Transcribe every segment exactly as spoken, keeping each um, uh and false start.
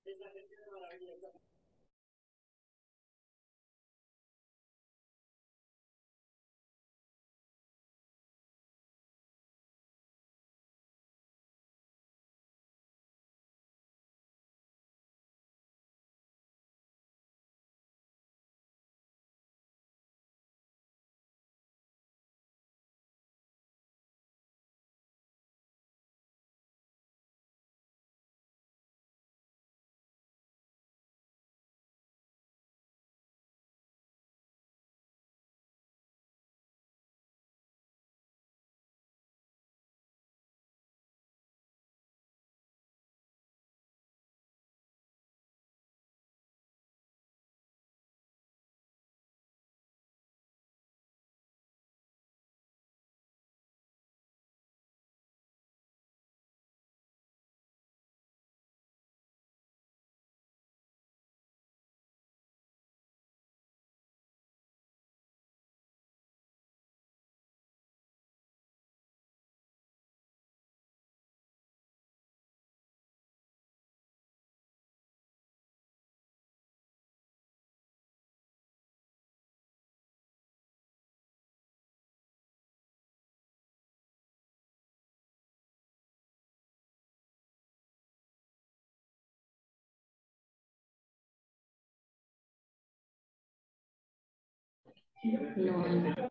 No,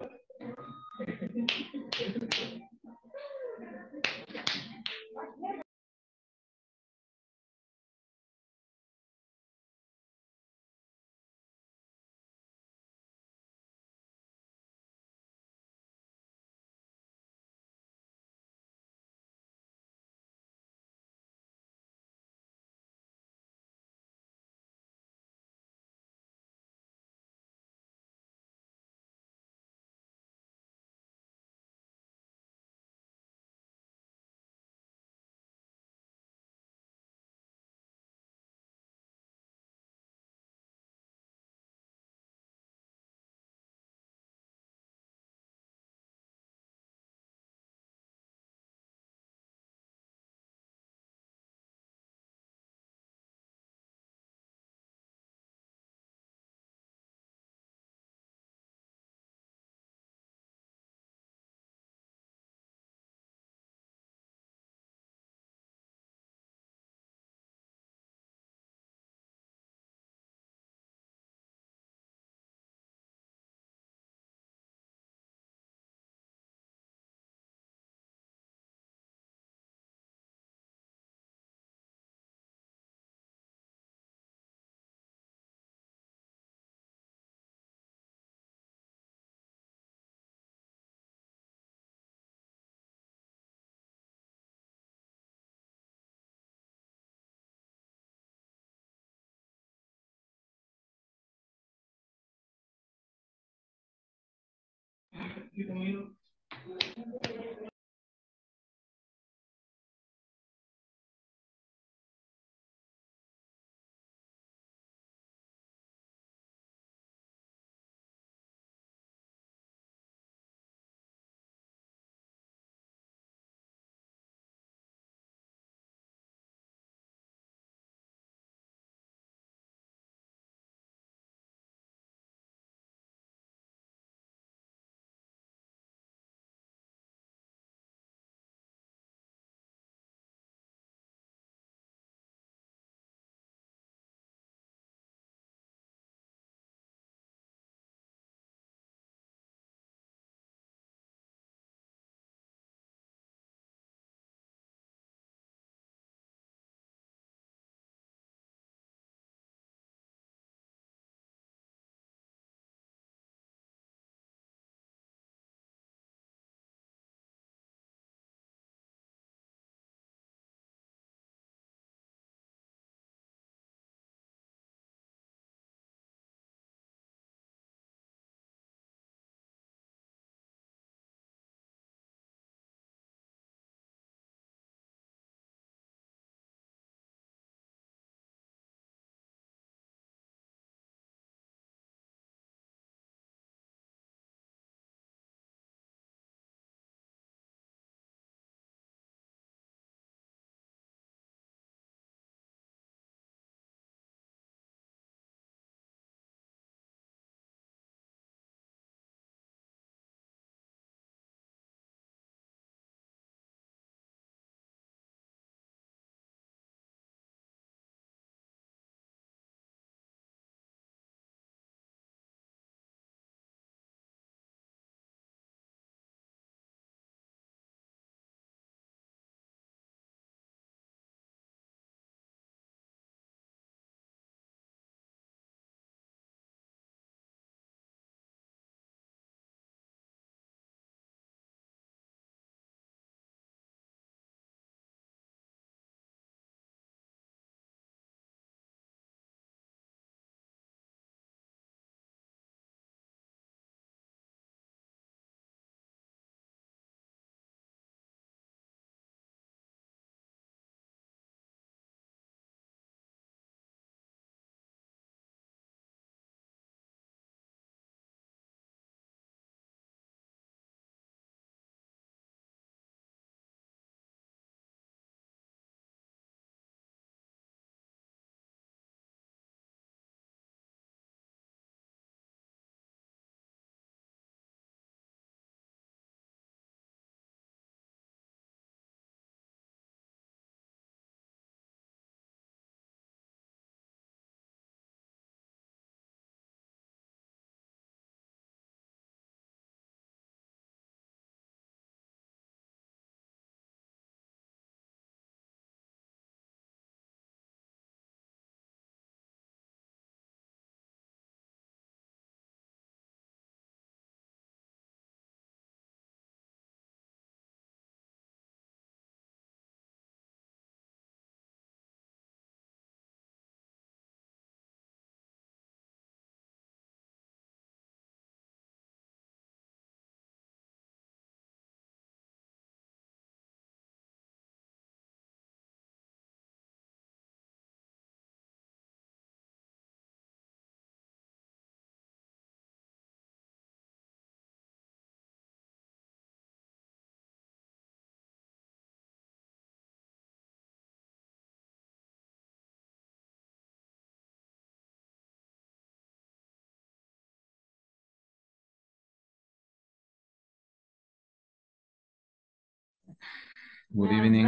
Good evening.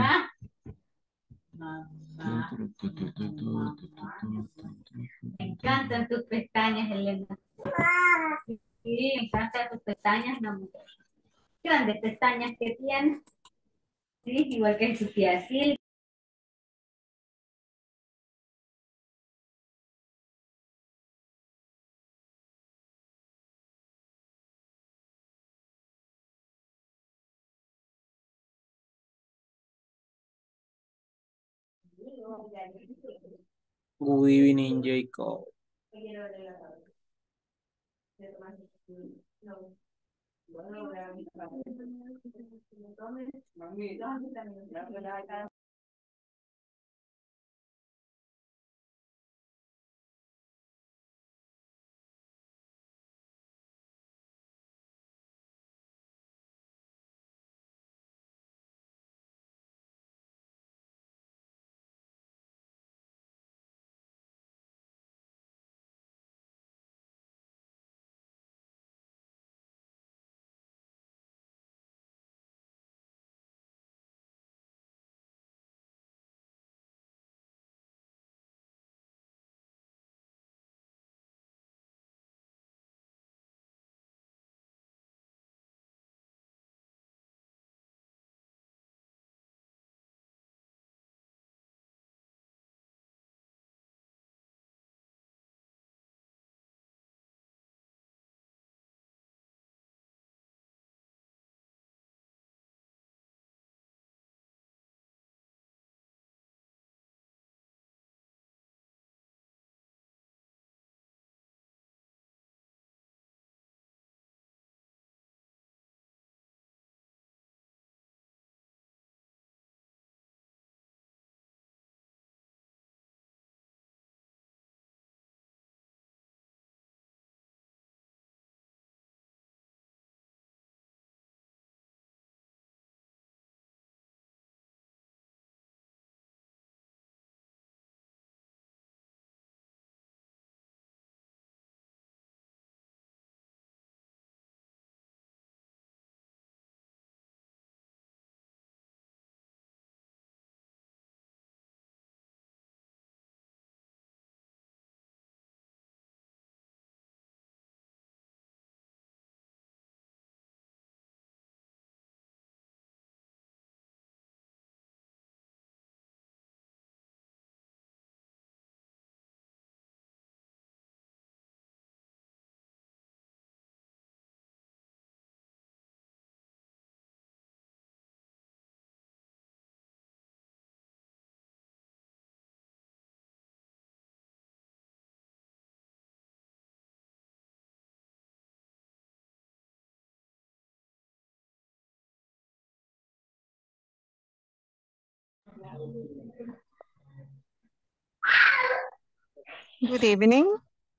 Me encantan tus pestañas, Elena. Sí, me encantan tus pestañas, no. Grandes pestañas que tienes. Sí, igual que su tía Silvia. Good evening, Jacob. Good evening.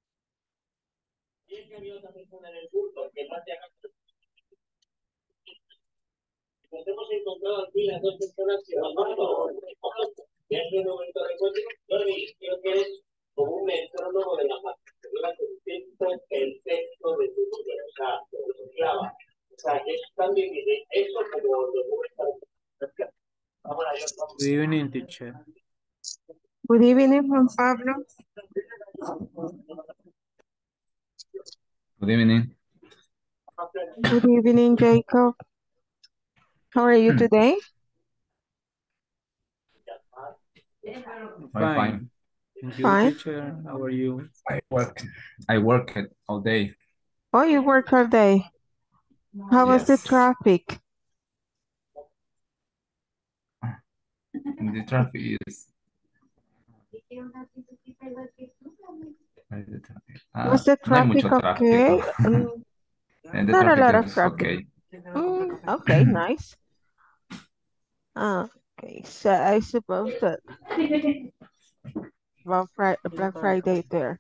Nos hemos encontrado aquí las dos personas que nos van a ya es un momento de encuentro. Jordi, creo que eres como un metrónomo de la paz. Llevas el texto, el texto de tu número, o sea, como se clava. O sea, que es tan difícil eso como lo muestras. Good evening, teacher. Good evening, Juan Pablo. Good evening. Good evening, Jacob. How are you today? I'm Fine. fine. Thank you, Fine. teacher. How are you? I work. I work it all day. Oh, you work all day. How was the Yes. traffic? The traffic is. Ah, Was the no hay traffic mucho tráfico. okay? Mm, And the not a traffic lot of is traffic. okay. Mm, okay, nice. Uh, okay, so I suppose that Black Fri- Black Friday there.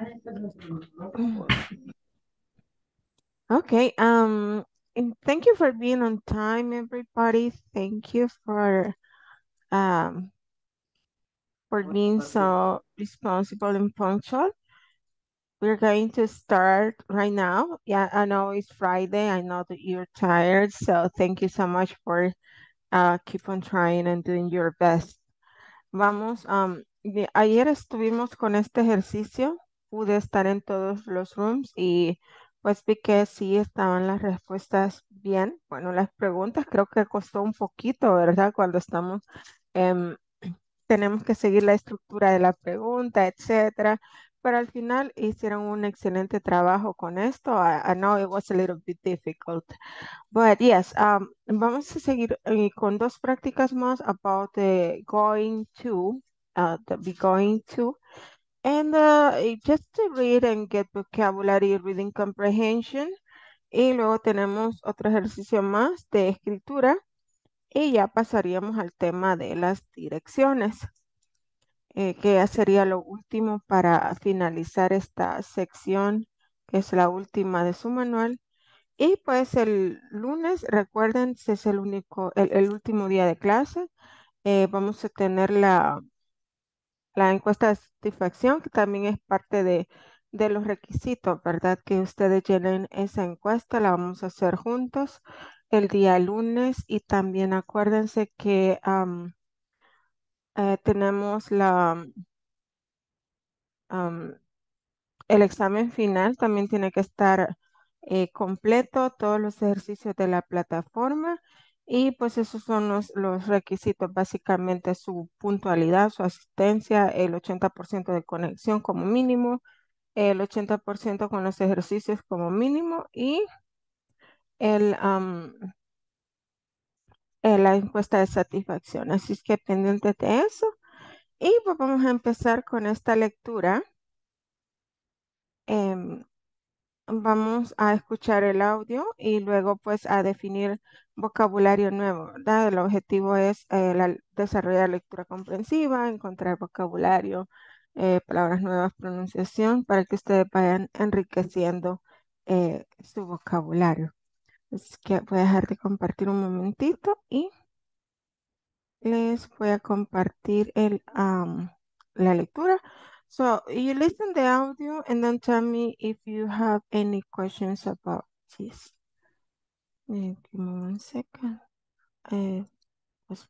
Okay, um, and thank you for being on time, everybody. Thank you for um for being so responsible and punctual. We're going to start right now. Yeah, I know it's Friday. I know that you're tired, so thank you so much for uh, keep on trying and doing your best. Vamos, um, de- ayer estuvimos con este ejercicio, pude estar en todos los rooms y pues vi que sí estaban las respuestas bien. Bueno, las preguntas creo que costó un poquito, ¿verdad? Cuando estamos, em, tenemos que seguir la estructura de la pregunta, etcétera. Pero al final hicieron un excelente trabajo con esto. I, I know it was a little bit difficult. But yes, um, vamos a seguir eh, con dos prácticas más about the going to, uh, the be going to, and uh, eh, just to read and get vocabulary, reading comprehension. Y luego tenemos otro ejercicio más de escritura y ya pasaríamos al tema de las direcciones, eh, que ya sería lo último para finalizar esta sección, que es la última de su manual. Y pues el lunes, recuerden, ese es el único, el, el último día de clase. Eh, vamos a tener la, la encuesta de satisfacción, que también es parte de, de los requisitos, ¿verdad? Que ustedes llenen esa encuesta, la vamos a hacer juntos el día lunes. Y también acuérdense que am, eh, tenemos la, am, el examen final, también tiene que estar eh, completo, todos los ejercicios de la plataforma. Y pues esos son los, los requisitos, básicamente su puntualidad, su asistencia, el ochenta por ciento de conexión como mínimo, el ochenta por ciento con los ejercicios como mínimo y el, am, eh, la encuesta de satisfacción. Así es que pendiente de eso. Y pues vamos a empezar con esta lectura. Em, Vamos a escuchar el audio y luego pues a definir vocabulario nuevo, ¿verdad? El objetivo es eh, la- desarrollar lectura comprensiva, encontrar vocabulario, eh, palabras nuevas, pronunciación, para que ustedes vayan enriqueciendo eh, su vocabulario. Así que voy a dejar de compartir un momentito y les voy a compartir el, am, la lectura. So you listen the audio and then tell me if you have any questions about this. Eh, give me one second. Eh, pues-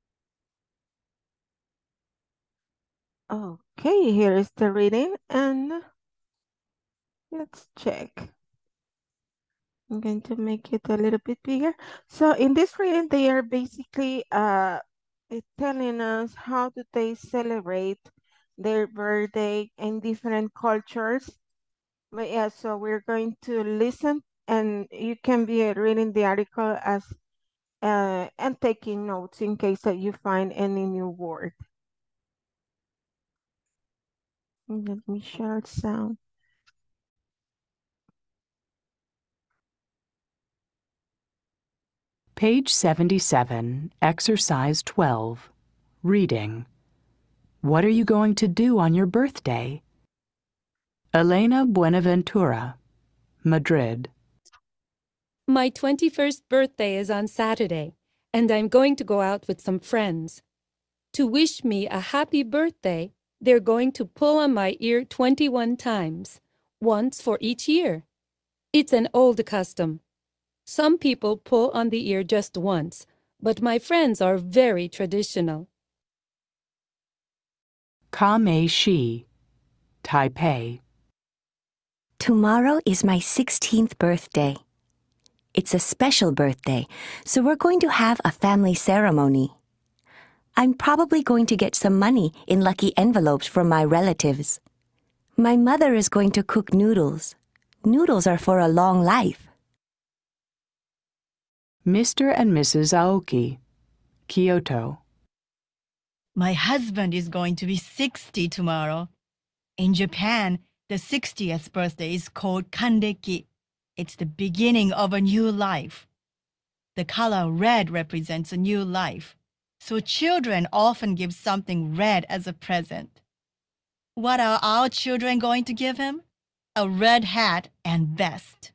okay, here is the reading and let's check. I'm going to make it a little bit bigger. So in this reading, they are basically uh, eh, telling us how do they celebrate their birthday in different cultures. But yeah, so we're going to listen and you can be uh, reading the article as uh, and taking notes in case that you find any new word. Let me share sound. Page seventy-seven, Exercise twelve, Reading. What are you going to do on your birthday? Elena Buenaventura, Madrid. My twenty-first birthday is on Saturday, and I'm going to go out with some friends. To wish me a happy birthday, they're going to pull on my ear twenty-one times, once for each year. It's an old custom. Some people pull on the ear just once, but my friends are very traditional. Ka-mei Shi, Taipei. Tomorrow is my sixteenth birthday. It's a special birthday, so we're going to have a family ceremony. I'm probably going to get some money in lucky envelopes from my relatives. My mother is going to cook noodles. Noodles are for a long life. Mister and Missus Aoki, Kyoto. My husband is going to be sixty tomorrow. In Japan, the sixtieth birthday is called Kandeki. It's the beginning of a new life. The color red represents a new life, so children often give something red as a present. What are our children going to give him? A red hat and vest.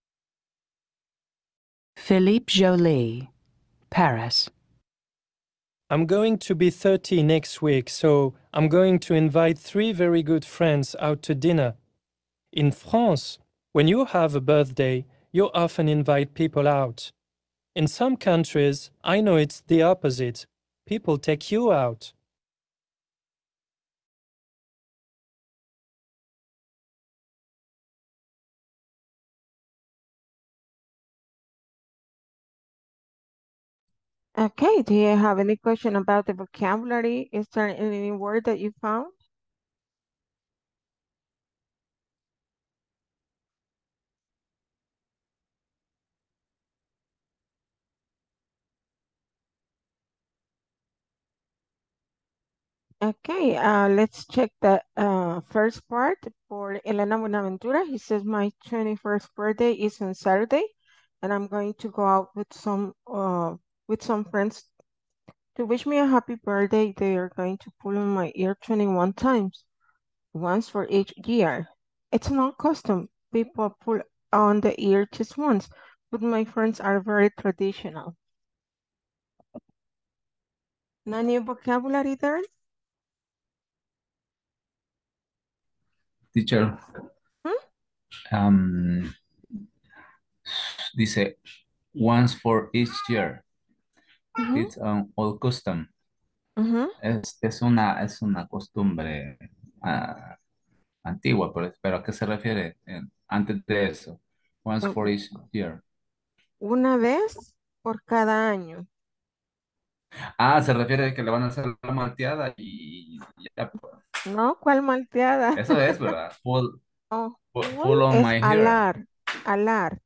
Philippe Joly, Paris. I'm going to be thirty next week, so I'm going to invite three very good friends out to dinner. In France, when you have a birthday, you often invite people out. In some countries, I know it's the opposite. People take you out. Okay, do you have any question about the vocabulary? Is there any word that you found? Okay, uh, let's check the uh, first part for Elena Buenaventura. He says, my twenty-first birthday is on Saturday, and I'm going to go out with some uh, with some friends to wish me a happy birthday. They are going to pull on my ear twenty-one times, once for each year. It's not custom. People pull on the ear just once, but my friends are very traditional. No new vocabulary there? Teacher, Hmm? um, dice once for each year. Mhm, It's an old custom. mhm. Es, es una, es una costumbre ah, antigua, pero, pero ¿a qué se refiere eh, antes de eso? Once for each year. Una vez por cada año. Ah, se refiere a que le van a hacer la malteada y ya, pues. No, ¿cuál malteada? Eso es, ¿verdad? Pull, Oh, pull, pull pull on es my hair. alar, alar.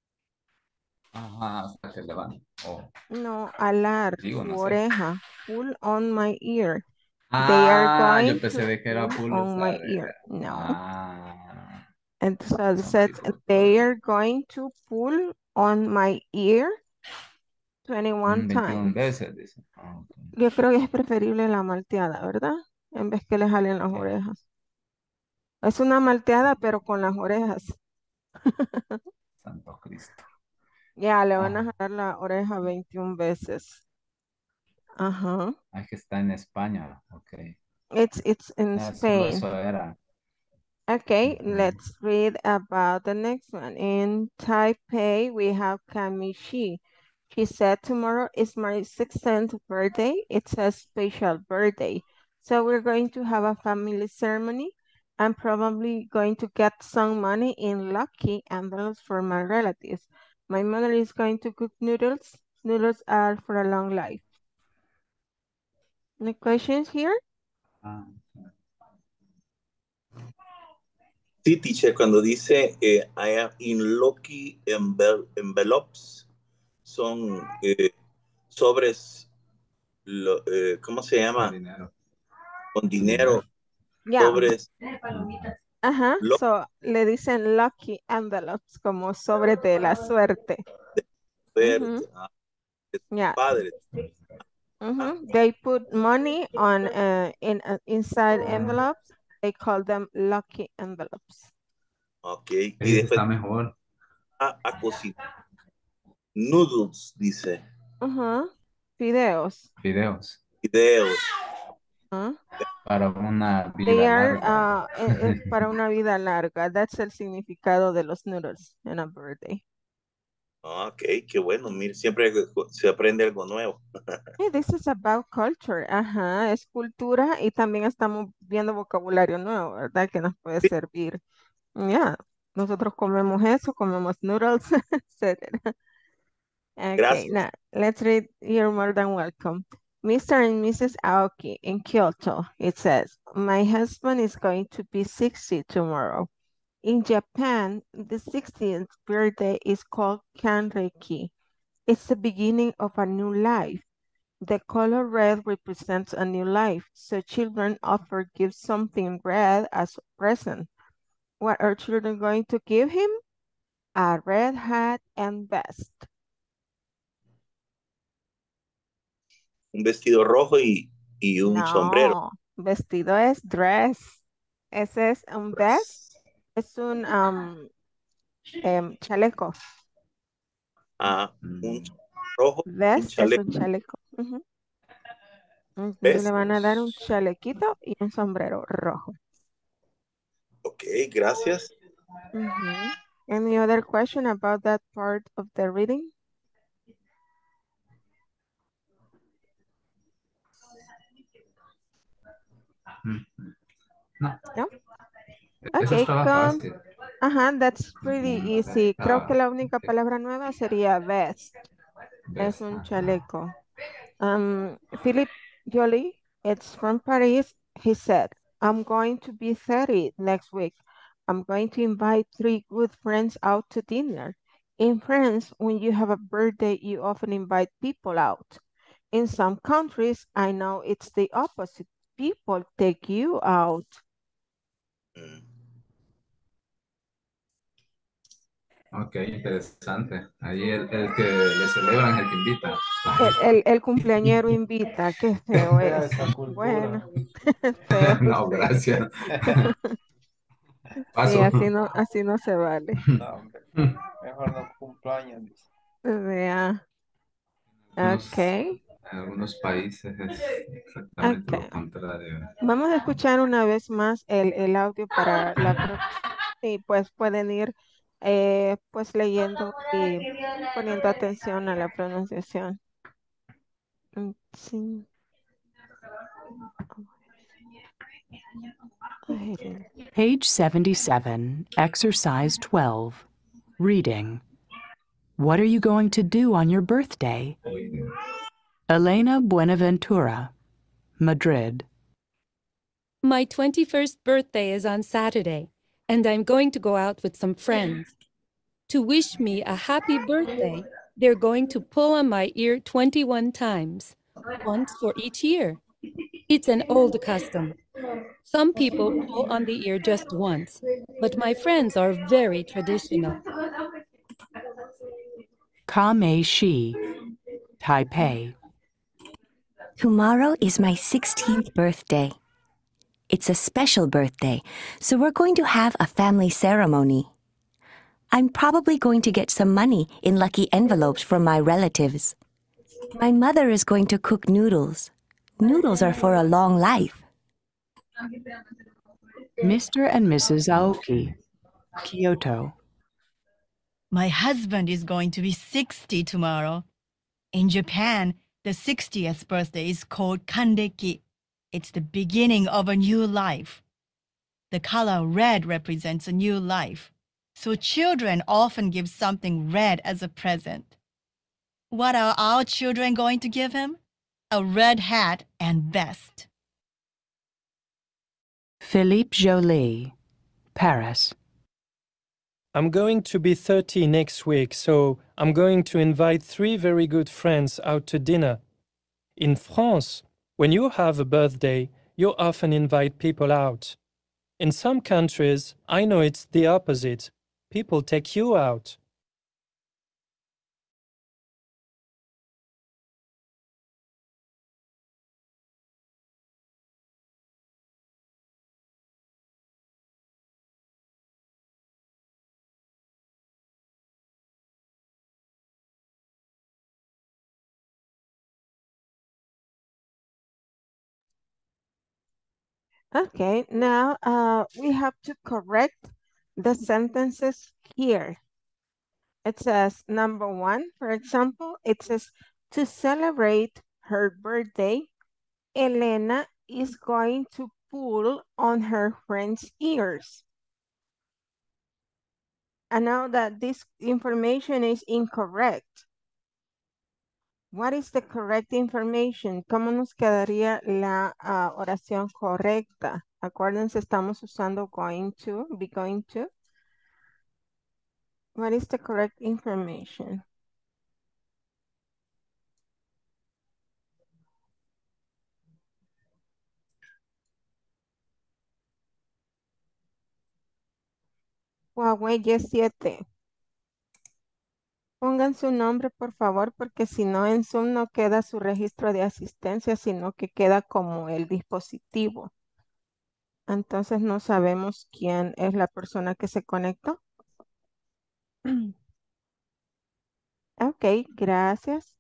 Ajá, hasta que le van. Oh, No, alar, digo, su no sé. oreja. Pull on my ear. They are Ah, yo going pensé to de que era pull pull, o on sea, my de, ear. No. ah, And so it some says people they pull. are going to pull on my ear twenty-one Mm, veintiuna times. veces, dice. Ah, ok. Yo creo que es preferible la malteada, ¿verdad? En vez que le jalen las Ok. orejas. Es una malteada, pero con las orejas. Santo Cristo. Ya, le van a Ah, jalar la oreja veintiuna veces. Ajá. es que está en España. Ok. It's, it's in Ah, solo Spain. eso era. Okay, Ujú. let's read about the next one. In Taipei, we have Kamishi. She said, tomorrow is my sixteenth birthday. It's a special birthday. So we're going to have a family ceremony. I'm probably going to get some money in lucky envelopes for my relatives. My mother is going to cook noodles. Noodles are for a long life. Any questions here? Ah, Sí, teacher, cuando dice eh, I am in lucky envel- envelopes, son eh, sobres, lo- eh, ¿cómo se con llama? dinero. Con Con dinero. dinero, Yeah. sobres, Ajá, lo- so le dicen lucky envelopes, como sobre de la suerte. Ujú, verde, ah, es yeah. padre. Ah, Ujú. They put money on uh, in uh, inside envelopes. They call them lucky envelopes. ok, y Ese después está mejor. a, a cocinar. Noodles, dice, Ujú. Fideos. Videos. videos. ¿Ah? Para una They vida are larga. uh, e- es para una vida larga. That's el significado de los noodles en a birthday. Ah, ok, qué bueno, mire, siempre se aprende algo nuevo. Hey, this is about culture. Ajá, es cultura y también estamos viendo vocabulario nuevo, ¿verdad? Que nos puede servir. Ya, nosotros comemos eso, comemos noodles, etcétera. Okay, Gracias. now let's read. You're more than welcome. Mister and Missus Aoki in Kyoto. It says, my husband is going to be sixty tomorrow. In Japan, the sixtieth birthday is called Kanreki. It's the beginning of a new life. The color red represents a new life, so children often give something red as a present. What are children going to give him? A red hat and vest. Un vestido rojo y, y un sombrero. No, vestido es dress. Ese es un vest, es un um, em, chaleco. Ah, un Mm, rojo, un Vest es un chaleco. chaleco. Ujú. Entonces le ¿Ves? van a dar un chalequito y un sombrero rojo. Ok, gracias. Ujú. Any other question about that part of the reading? Mm. No, No? eso Okay, estaba come. fácil. Ajá, that's pretty easy. Creo que Estaba, la única ok. palabra nueva sería vest. Es Ves, un ajá. chaleco. Um, Philippe Joly, it's from Paris. He said, I'm going to be thirty next week. I'm going to invite three good friends out to dinner. In France, when you have a birthday, you often invite people out. In some countries, I know it's the opposite. People take you out. Mm. Ok, interesante. Ahí el, el que le celebran es el que invita. El, el, el cumpleañero invita, qué feo Fea eso. esa cultura. Bueno, feo, No, sí. gracias. Sí, Paso. así no, así no se vale. No, hombre. Mejor no cumpleaños. Dice. Vea, Algunos, ok, en algunos países es exactamente lo ok. contrario. Vamos a escuchar una vez más el, el audio para la próxima. Y pues pueden ir eh, pues leyendo y poniendo atención a la pronunciación. Mm, sí. Ay, el- Page seventy-seven, Exercise twelve. Reading. What are you going to do on your birthday? Elena Buenaventura, Madrid. My twenty-first birthday is on Saturday, and I'm going to go out with some friends. To wish me a happy birthday, they're going to pull on my ear twenty-one times, once for each year. It's an old custom. Some people pull on the ear just once, but my friends are very traditional. Kame Shi, Taipei. Tomorrow is my sixteenth birthday. It's a special birthday, so we're going to have a family ceremony. I'm probably going to get some money in lucky envelopes from my relatives. My mother is going to cook noodles. Noodles are for a long life. Mister and Missus Aoki, Kyoto. My husband is going to be sixty tomorrow. In Japan, the sixtieth birthday is called Kandeki. It's the beginning of a new life. The color red represents a new life, so children often give something red as a present. What are our children going to give him? A red hat and vest. Philippe Joly, Paris. I'm going to be thirty next week, so I'm going to invite three very good friends out to dinner. In France, when you have a birthday, you often invite people out. In some countries, I know it's the opposite. People take you out. Okay, now uh, we have to correct the sentences here. It says number one, for example, it says to celebrate her birthday, Elena is going to pull on her friend's ears. And now that this information is incorrect, what is the correct information? ¿Cómo nos quedaría la uh, oración correcta? Acuérdense, estamos usando going to, be going to. What is the correct information? Huawei Y siete. Pongan su nombre, por favor, porque si no en Zoom no queda su registro de asistencia, sino que queda como el dispositivo. Entonces no sabemos quién es la persona que se conectó. Ok, gracias.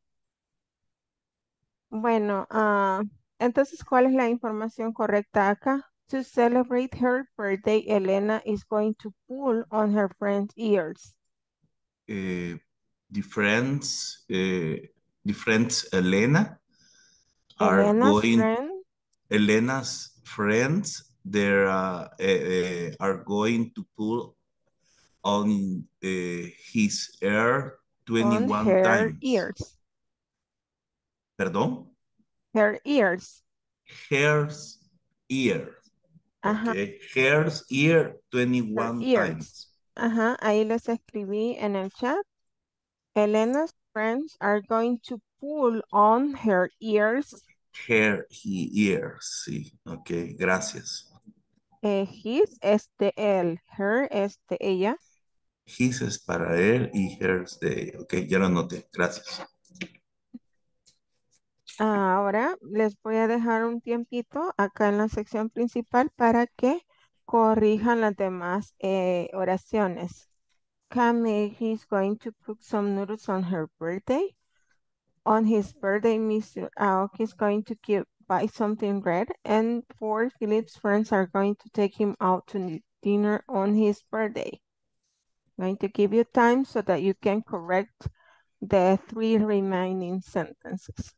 Bueno, ah, entonces, ¿cuál es la información correcta acá? To celebrate her birthday, Elena is going to pull on her friend's ears. Eh, the friends, eh, the friends Elena are Elena's going, friend, Elena's friends there uh, uh, are going to pull on uh, his hair On twenty-one her times. ears. Perdón? Her ears. Hair's ear. Ajá. Okay. Hair's ear Her twenty-one ears. times. Ajá, ahí les escribí en el chat. Elena's friends are going to pull on her ears. Hair, he ears. Sí. Ok, gracias. Eh, his es de él, her es de ella. His es para él y hers de ella. Ok, ya lo noté. Gracias. Ahora les voy a dejar un tiempito acá en la sección principal para que corrijan las demás eh, oraciones. Kame, he's going to cook some noodles on her birthday. On his birthday, mister Aoki is going to give, buy something red. And four Philip's friends are going to take him out to dinner on his birthday. I'm going to give you time so that you can correct the three remaining sentences.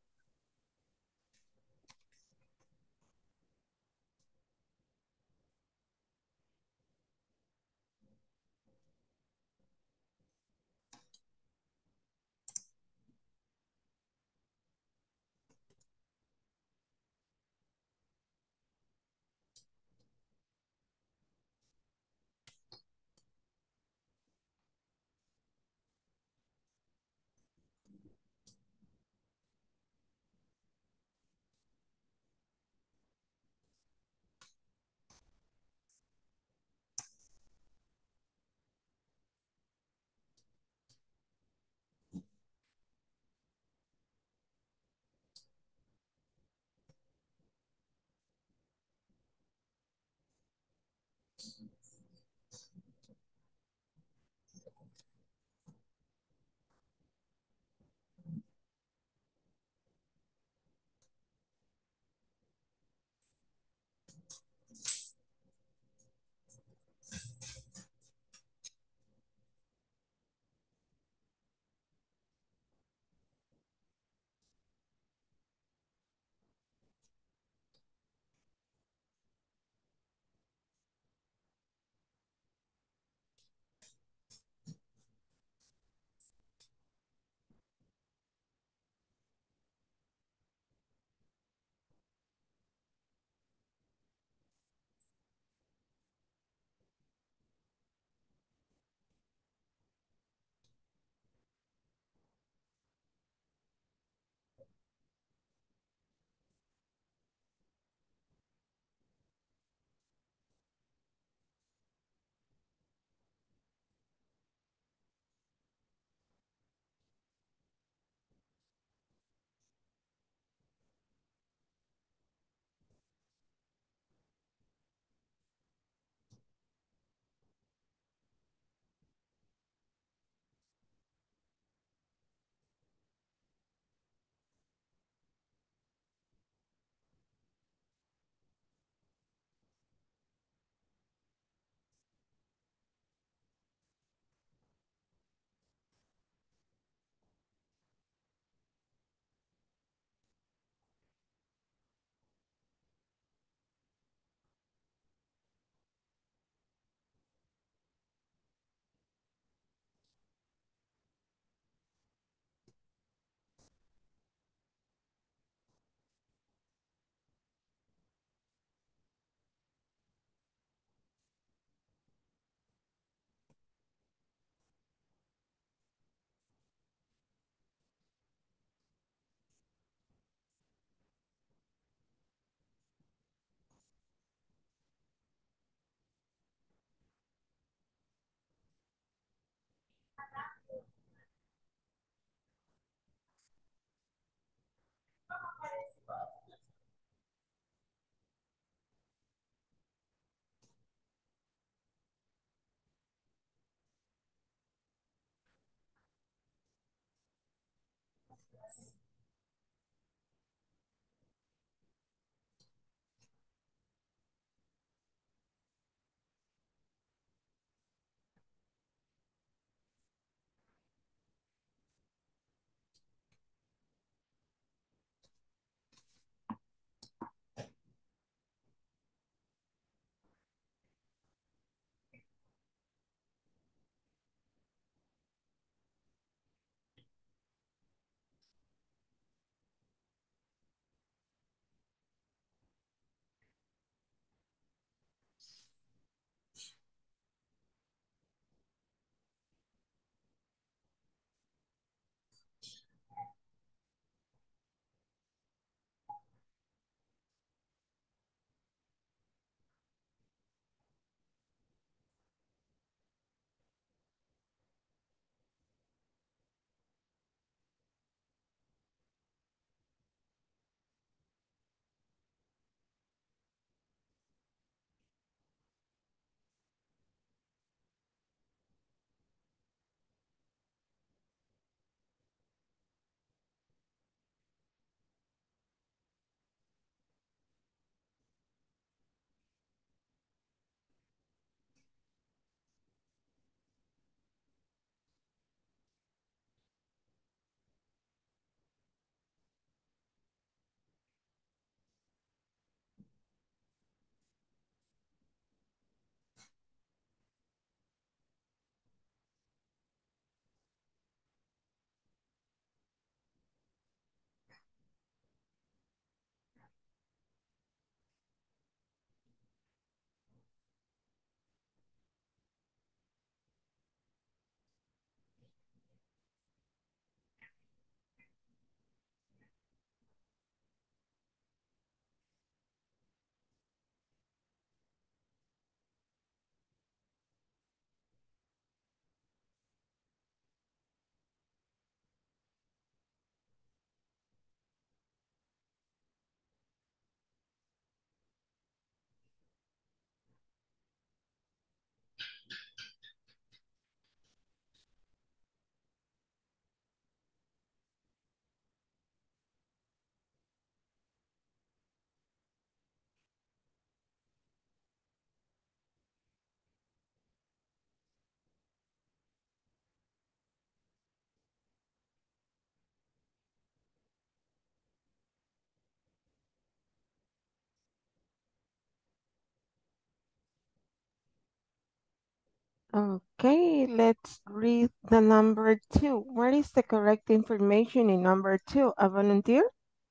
Okay, let's read the number two. What is the correct information in number two? A volunteer?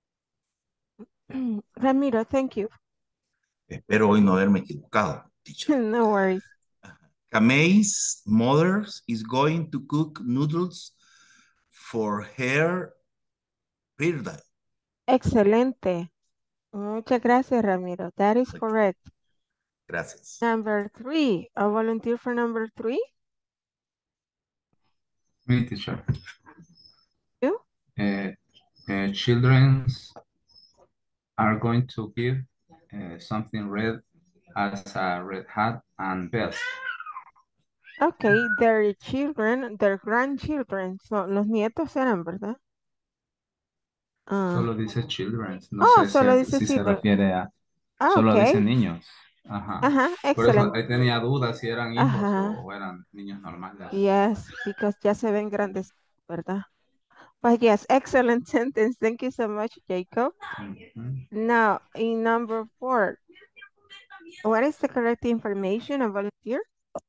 Ramiro, thank you. Espero hoy no haberme equivocado, teacher. No worries. Kamei's mother is going to cook noodles for her birthday. Excelente. Muchas gracias, Ramiro. That is Okay. correct. Gracias. Number three. A volunteer for number three? Me, teacher. You? Uh, uh, children are going to give uh, something red as a red hat and belt. Okay, their children, their grandchildren. So, los nietos eran, ¿verdad? Ah. Solo dice children. No Oh, sé si, solo dice si se children. refiere a... Ah, Solo dice ok. niños. Ajá. Ajá, Por eso excelente. ahí tenía dudas si eran hijos Ajá. o, o eran niños normales. Yes, because ya se ven grandes, ¿verdad? But yes, excellent sentence. Thank you so much, Jacob. Mhm. Now, in number four, what is the correct information? A volunteer?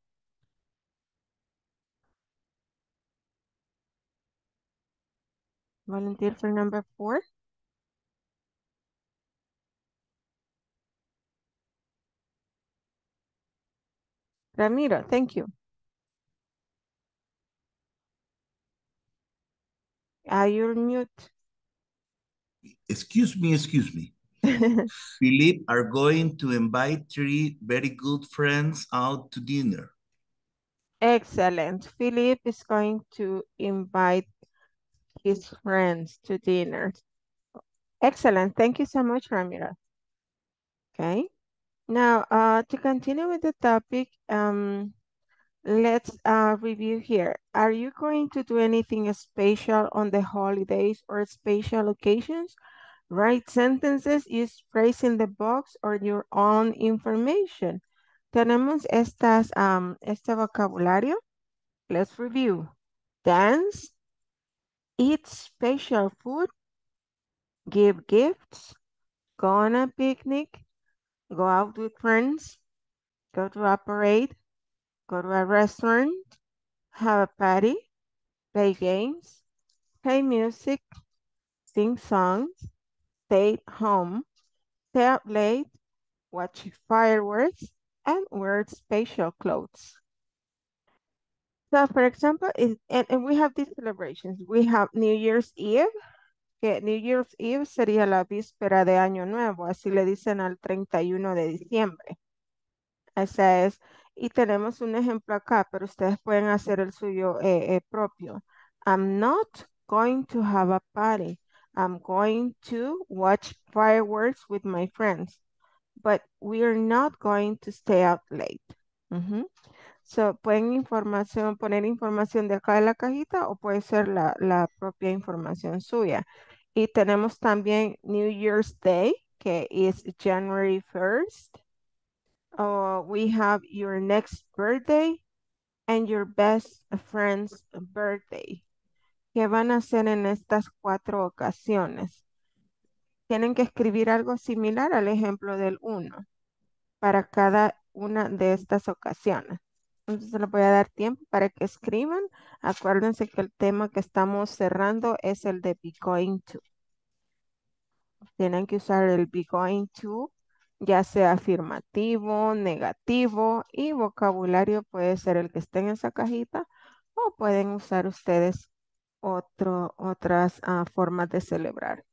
Volunteer for number four? Ramiro, thank you. Are you mute? Excuse me, excuse me. Philip are going to invite three very good friends out to dinner. Excellent. Philip is going to invite his friends to dinner. Excellent. Thank you so much, Ramiro. Okay. Now, uh, to continue with the topic, um, let's uh, review here. Are you going to do anything special on the holidays or special occasions? Write sentences, use phrase in the box or your own information. Tenemos estas, um, este vocabulario. Let's review. Dance, eat special food, give gifts, go on a picnic, go out with friends, go to a parade, go to a restaurant, have a party, play games, play music, sing songs, stay at home, stay up late, watch fireworks, and wear special clothes. So, for example, is, and, and we have these celebrations. We have New Year's Eve, que New Year's Eve sería la víspera de Año Nuevo, así le dicen al treinta y uno de diciembre. Esa es, y tenemos un ejemplo acá, pero ustedes pueden hacer el suyo eh, eh, propio. I'm not going to have a party. I'm going to watch fireworks with my friends, but we're not going to stay out late. Ujú. So, pueden información, poner información de acá de la cajita o puede ser la, la propia información suya. Y tenemos también New Year's Day, que es January first. Uh, we have your next birthday and your best friend's birthday. ¿Qué van a hacer en estas cuatro ocasiones? Tienen que escribir algo similar al ejemplo del uno para cada una de estas ocasiones. Entonces les voy a dar tiempo para que escriban. Acuérdense que el tema que estamos cerrando es el de be going to. Tienen que usar el be going to, ya sea afirmativo, negativo y vocabulario puede ser el que esté en esa cajita o pueden usar ustedes otro, otras ah, formas de celebrar.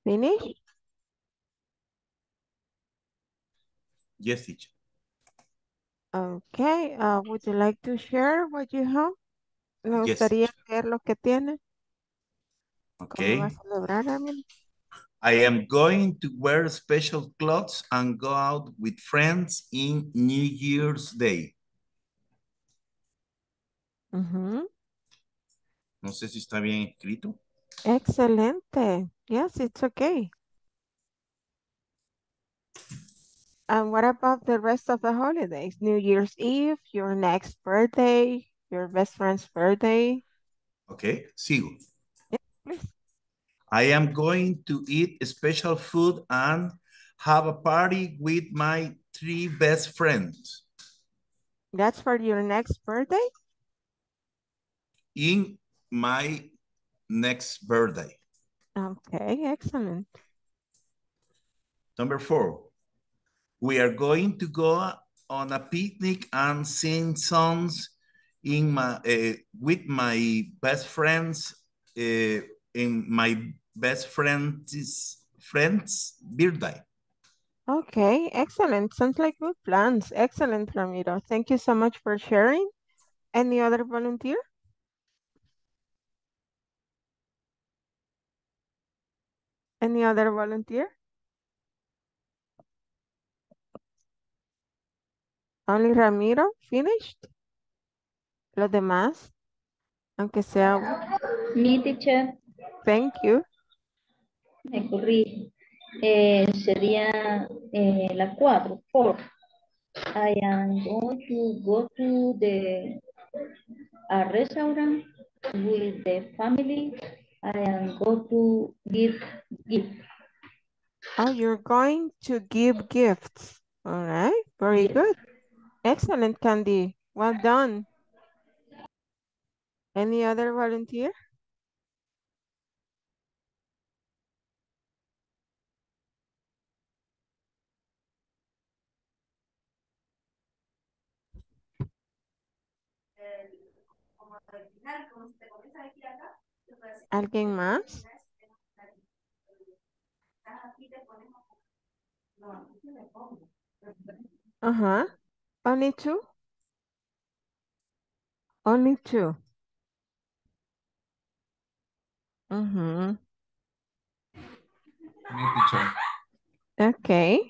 Finish? Yes, teacher. Okay, uh, would you like to share what you have? Me Yes, gustaría teacher. ver lo que tiene. ¿Cómo va a Okay. celebrar, Ramiro? I am going to wear special clothes and go out with friends in New Year's Day. Ujú. No sé si está bien escrito. Excelente. Yes, it's okay. And what about the rest of the holidays? New Year's Eve, your next birthday, your best friend's birthday. Okay, sigo. Yeah, please. I am going to eat special food and have a party with my three best friends That's for your next birthday? in my next birthday. Okay, excellent. Number four, we are going to go on a picnic and sing songs in my uh, with my best friends uh, in my best friend's friend's birthday. Okay, excellent. Sounds like good plans. Excellent, Ramiro. Thank you so much for sharing. Any other volunteer? Any other volunteer? Only Ramiro finished. Los demás, aunque sea uno. Mi teacher, Thank you. me corrige. Eh, sería eh, la cuatro, four. I am going to go to the a restaurant with the family. I am going to give gift. Oh, you're going to give gifts. All right, very Yes. good. Excellent, Candy. Well done. Any other volunteer? ¿Alguien más? Uh-huh. Only two? Only two. Mm-hmm. Me, teacher. Okay.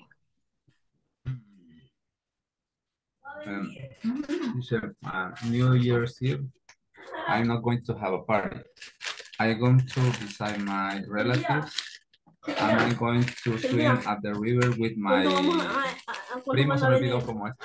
Um, teacher, uh, New Year's Eve, I'm not going to have a party. I'm going to visit my relatives. And I'm going to swim at the river with my primo. Se me olvidó cómo es.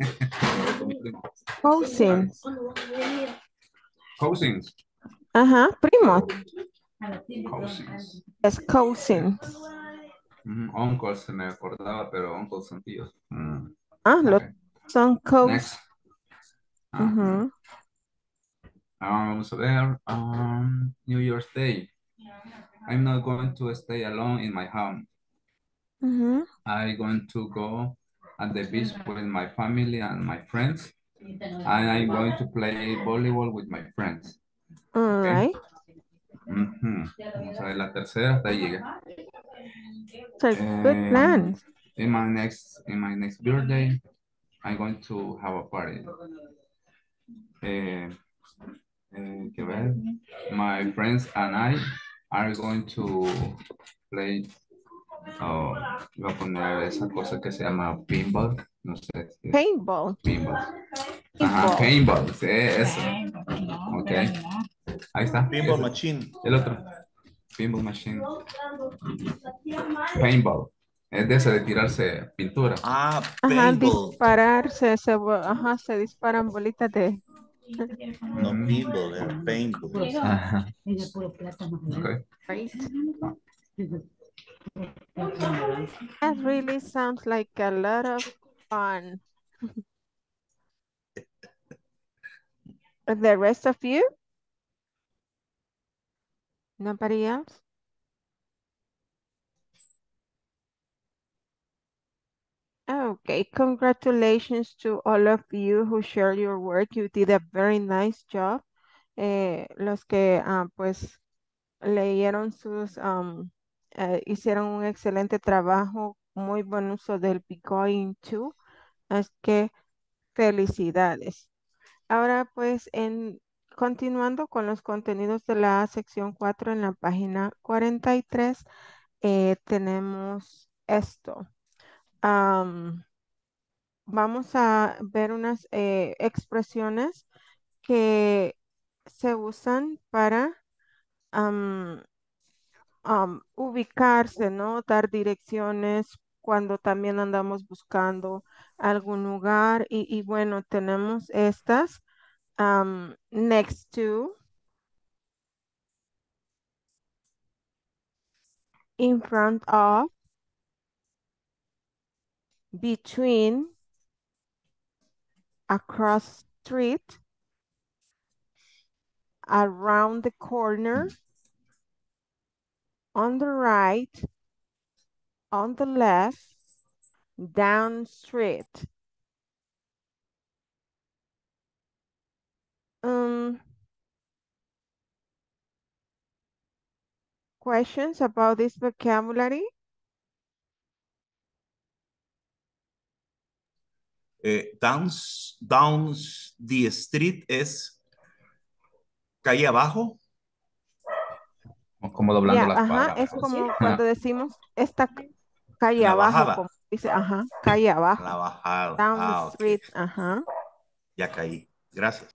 Cousins. Cousins. Ajá, primo. Cousins. Es cousins. Mm, uncles se me acordaba, pero uncles son tíos. Mm. Ah, los Okay. son cousins. Next. Ah, Ujú. ah, vamos a ver. Um, New Year's Day. I'm not going to stay alone in my home. Ujú. I'm going to go at the beach with my family and my friends. And I'm going to play volleyball with my friends. All Okay. right. Ujú. Vamos a ver la tercera, hasta ahí llegué. So good Eh, plans. in my next in my next birthday, I'm going to have a party. Eh, eh, que ver. My friends and I are going to play. Oh, voy a poner esa cosa que se llama pinball. No sé. si es Paintball. Pinball. Ajá, Paintball. paintball. Sí, eso. Ok. Ahí está. Pinball Ese. machine. El otro. Pinball machine. Paintball. Es de ese de tirarse pintura. Ah, Ajá, paintball. dispararse, se, vo- ajá, se disparan bolitas de... No, Mm. pinball, era paintball. Ajá. Ok. Right. That really sounds like a lot of fun. The rest of you? Nobody else? Okay, congratulations to all of you who shared your work. You did a very nice job. Eh, los que ah, pues leyeron sus um, eh, hicieron un excelente trabajo, muy buen uso del be going to, es que felicidades. Ahora pues en continuando con los contenidos de la sección cuatro en la página cuarenta y tres, eh, tenemos esto. Am, vamos a ver unas eh, expresiones que se usan para am, am, ubicarse, ¿no? Dar direcciones cuando también andamos buscando algún lugar. Y, y bueno, tenemos estas, am, next to, in front of, between, across street, around the corner, on the right, on the left, down street. Um, questions about this vocabulary? Eh, downs, downs the street es calle abajo. O como doblando Ya, las ajá, es palabras. como cuando decimos esta c- calle La abajo, bajada. como dice, ajá, calle La abajo. bajada. Down the Ah, ok. street, ajá. Ya caí. Gracias.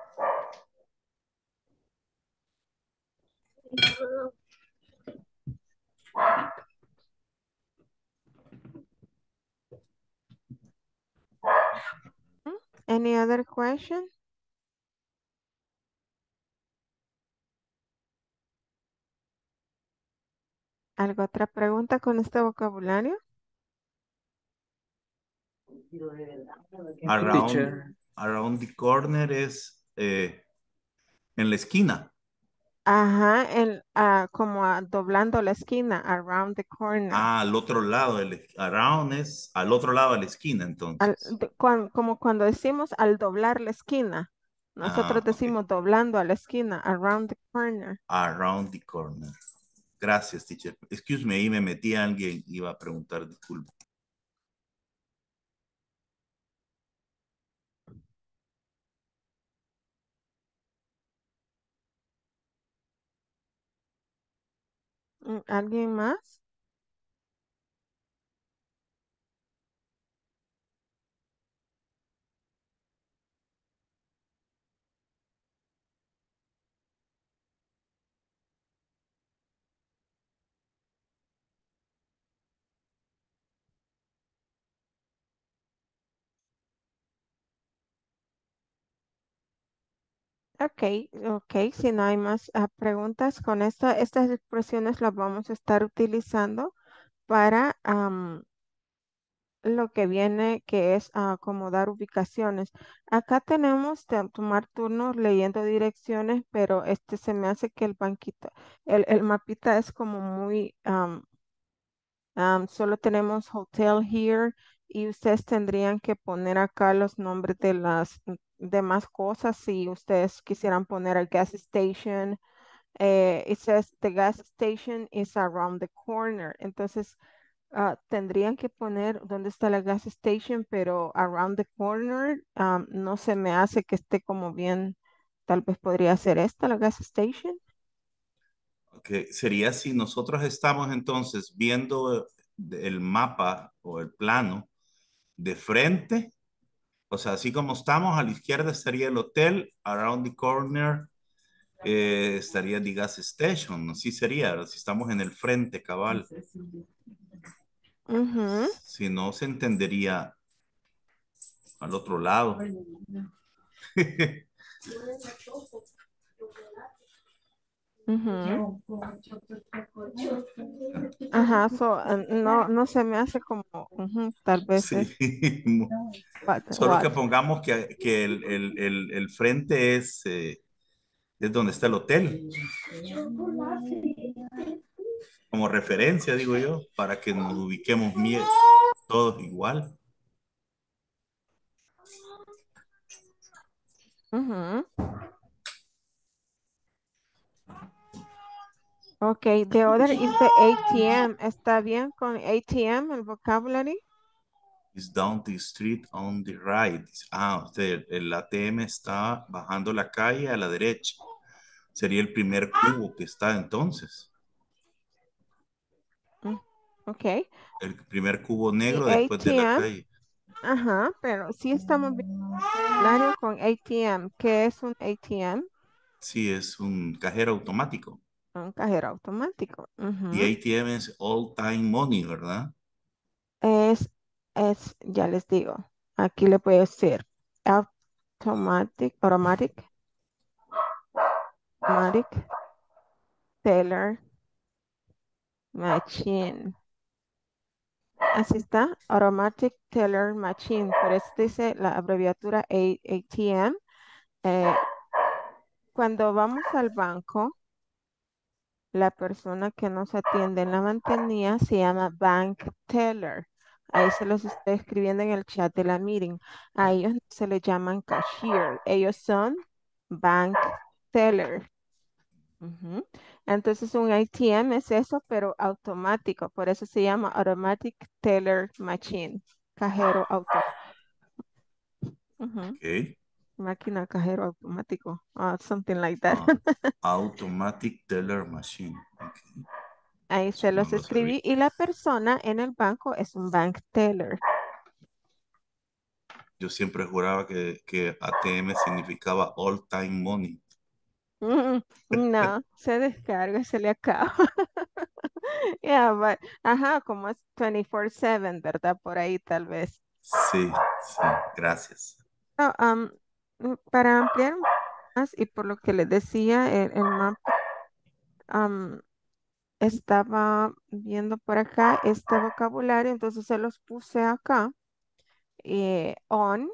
Mm, Any other question? ¿Alguna otra pregunta con este vocabulario? Around, around the corner es eh, en la esquina. Ajá, el, ah, como ah, doblando la esquina, around the corner. Ah, al otro lado. del- around es al otro lado de la esquina, Al- entonces. de- cuan- como cuando decimos al doblar la esquina. Nosotros Ah, ok. decimos doblando a la esquina, around the corner. Around the corner. Gracias, teacher. Excuse me, ahí me metí a alguien, iba a preguntar, disculpe. Mm, ¿Alguien más? Ok, ok, si no hay más ah, preguntas, con esta, estas expresiones las vamos a estar utilizando para am, lo que viene, que es acomodar ubicaciones. Acá tenemos de tomar turnos leyendo direcciones, pero este se me hace que el banquito, el, el mapita es como muy, am, am, solo tenemos hotel here y ustedes tendrían que poner acá los nombres de las mm, demás cosas si ustedes quisieran poner el gas station. Eh, it says the gas station is around the corner. Entonces, ah, tendrían que poner dónde está la gas station, pero around the corner, ah, no se me hace que esté como bien. Tal vez podría ser esta la gas station. Ok, sería si nosotros estamos entonces viendo el mapa o el plano de frente, o sea, así como estamos, a la izquierda estaría el hotel, around the corner eh, estaría the gas station, así sería, si estamos en el frente cabal. Ujú, Si no, se entendería al otro lado. ujú. Ajá, so, ah, no, no se me hace como, ujú, tal vez Sí. es, what, Solo what. que pongamos que, que el, el, el, el frente es, eh, es donde está el hotel. Como referencia, digo yo, para que nos ubiquemos mie- todos igual. Ujú. Okay, the other is the A T M. ¿Está bien con A T M el vocabulary? It's down the street on the right. Ah, usted, el A T M está bajando la calle a la derecha. Sería el primer cubo que está entonces. Mm, ok. El primer cubo Y negro después de la A T M, calle. ajá, pero sí estamos viendo vocabulario con A T M. ¿Qué es un A T M? Sí, es un cajero automático. Un cajero automático. Y Ujú. A T M es all time money, ¿verdad? Es, es, ya les digo, aquí le puedo decir automatic, automatic, automatic teller machine. Así está, automatic teller machine, por eso dice la abreviatura A- ATM. Eh, cuando vamos al banco, la persona que nos atiende en la mantenía se llama bank teller. Ahí se los estoy escribiendo en el chat de la meeting. A ellos no se les llaman cashier. Ellos son bank teller. Ujú. Entonces un A T M es eso, pero automático. Por eso se llama automatic teller machine. Cajero automático. Ok. Máquina cajero automático. Uh, something like that. Ah, automatic teller machine. Okay. Ahí se No los lo sabía. escribí y la persona en el banco es un bank teller. Yo siempre juraba que, que A T M significaba all time money. Mm, no, se descarga, se le acaba. Yeah, but, ajá, como es veinticuatro siete, ¿verdad? Por ahí tal vez. Sí, sí, gracias. No, um, mm, para ampliar un poco más y por lo que les decía, el, el mapa, um, estaba viendo por acá este vocabulario, entonces se los puse acá. eh, on,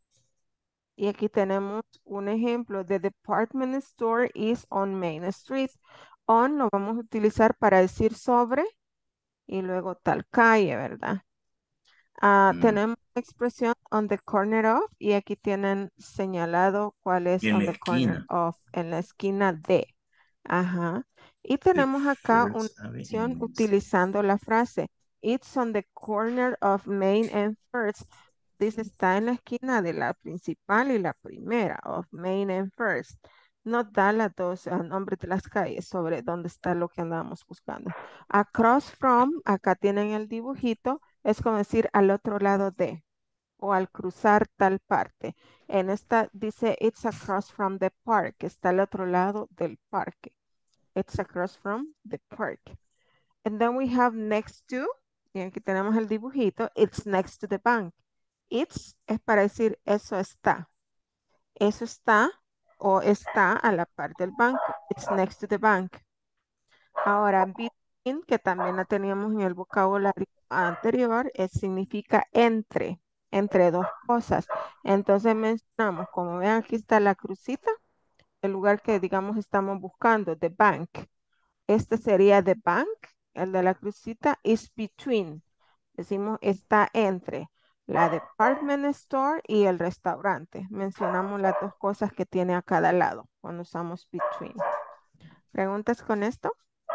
y aquí tenemos un ejemplo. The department store is on Main Street. On lo vamos a utilizar para decir sobre y luego tal calle, ¿verdad? Ah, Mm. tenemos la expresión on the corner of y aquí tienen señalado cuál es En on la the corner esquina. of, en la esquina de. Ajá. Y The tenemos acá una First Avenue. expresión utilizando la frase It's on the corner of Main and First. Dice, está en la esquina de la principal y la primera, of Main and First. Nos da las dos eh, nombres de las calles sobre dónde está lo que andábamos buscando. Across from, acá tienen el dibujito, es como decir al otro lado de o al cruzar tal parte. En esta dice, it's across from the park, está al otro lado del parque. It's across from the park. And then we have next to, y aquí tenemos el dibujito, it's next to the bank. It's es para decir eso está. Eso está o está a la par del banco. It's next to the bank. Ahora, between, que también la teníamos en el vocabulario anterior, es, significa entre, entre dos cosas. Entonces mencionamos, como ven aquí está la crucita, el lugar que digamos estamos buscando, the bank. Este sería the bank, el de la crucita, is between. Decimos está entre la department store y el restaurante. Mencionamos las dos cosas que tiene a cada lado cuando usamos between. ¿Preguntas con esto?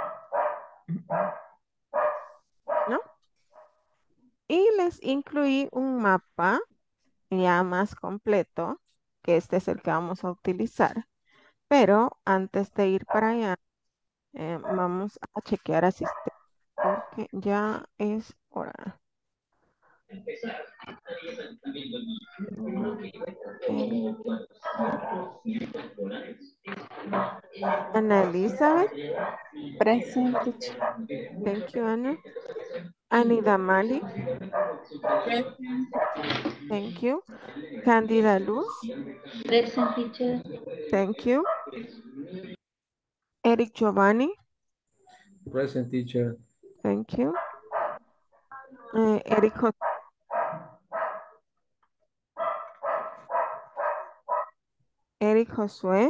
¿No? Y les incluí un mapa ya más completo, que este es el que vamos a utilizar. Pero antes de ir para allá, eh, vamos a chequear asistente porque ya es hora. Mm, Ana Elizabeth. Present, teacher. Thank you, Ana. Anida Mali. Present. Thank you. Candida Luz. Present, teacher. Thank you. Eric Giovanni. Present, teacher. Thank you. Eh, Eric Jo- Eric Josué.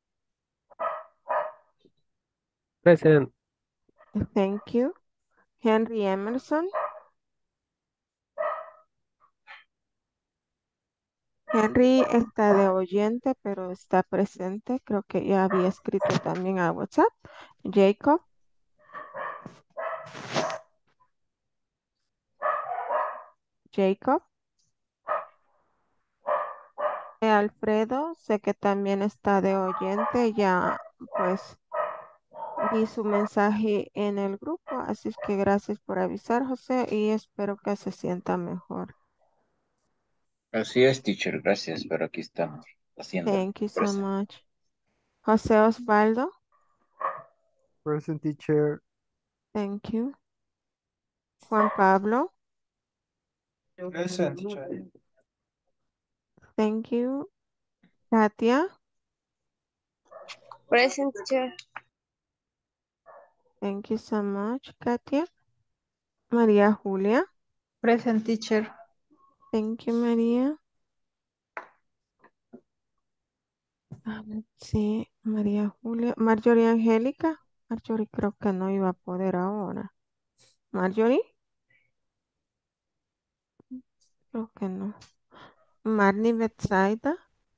Present. Thank you. Henry Emerson. Henry está de oyente, pero está presente. Creo que ya había escrito también a WhatsApp. Jacob. Jacob. Eh, Alfredo, sé que también está de oyente, ya pues vi su mensaje en el grupo, así es que gracias por avisar, José, y espero que se sienta mejor. Así es, teacher, gracias, pero aquí estamos haciendo Thank you so present. much. José Osvaldo, Present teacher. thank you. Juan Pablo, Present teacher. thank you. Katia, Present teacher. thank you so much, Katia. María Julia, Present teacher. thank you, María. A ver, sí, María Julia. Marjorie Angélica. Marjorie creo que no iba a poder ahora. Marjorie, creo que no. Marnie Betsaida.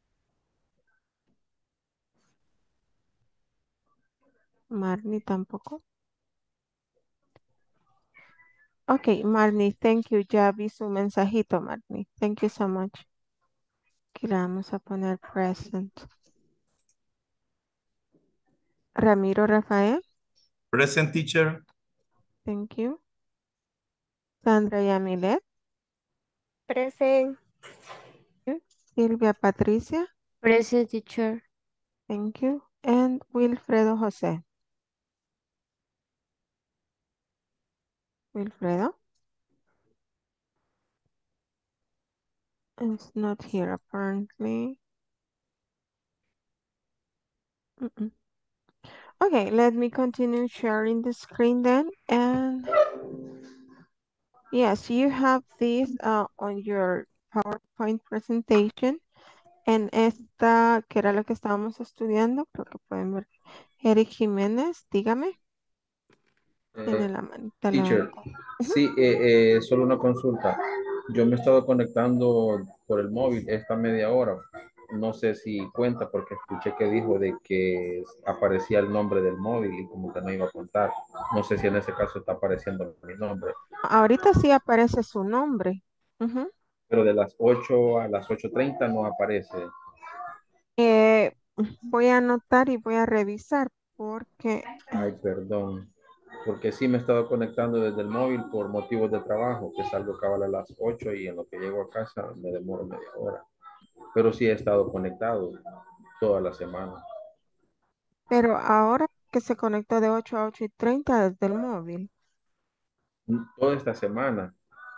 Marnie tampoco. Ok, Marnie, thank you. Ya vi su mensajito, Marnie. Thank you so much. Aquí le vamos a poner present. Ramiro Rafael, Present teacher. thank you. Sandra Yamilet. Present. Silvia Patricia, Present teacher. thank you. And Wilfredo José. Wilfredo is not here apparently. Mm-mm. Okay, let me continue sharing the screen then. And yes, you have this uh, on your PowerPoint presentation. En esta, que era lo que estábamos estudiando, creo que pueden ver. Eric Jiménez, dígame. Tiene Eh, la manita teacher, levantada. sí, eh, eh, solo una consulta. Yo me he estado conectando por el móvil esta media hora. No sé si cuenta porque escuché que dijo de que aparecía el nombre del móvil y como que no iba a contar. No sé si en ese caso está apareciendo mi nombre. Ahorita sí aparece su nombre. Ujú. Pero de las ocho a las ocho treinta no aparece. Eh, voy a anotar y voy a revisar porque Ay, perdón. Porque sí me he estado conectando desde el móvil por motivos de trabajo, que salgo cabal a las ocho y en lo que llego a casa me demoro media hora. Pero sí he estado conectado toda la semana. pero ahora que se conectó de ocho a ocho y treinta desde el móvil. Toda esta semana.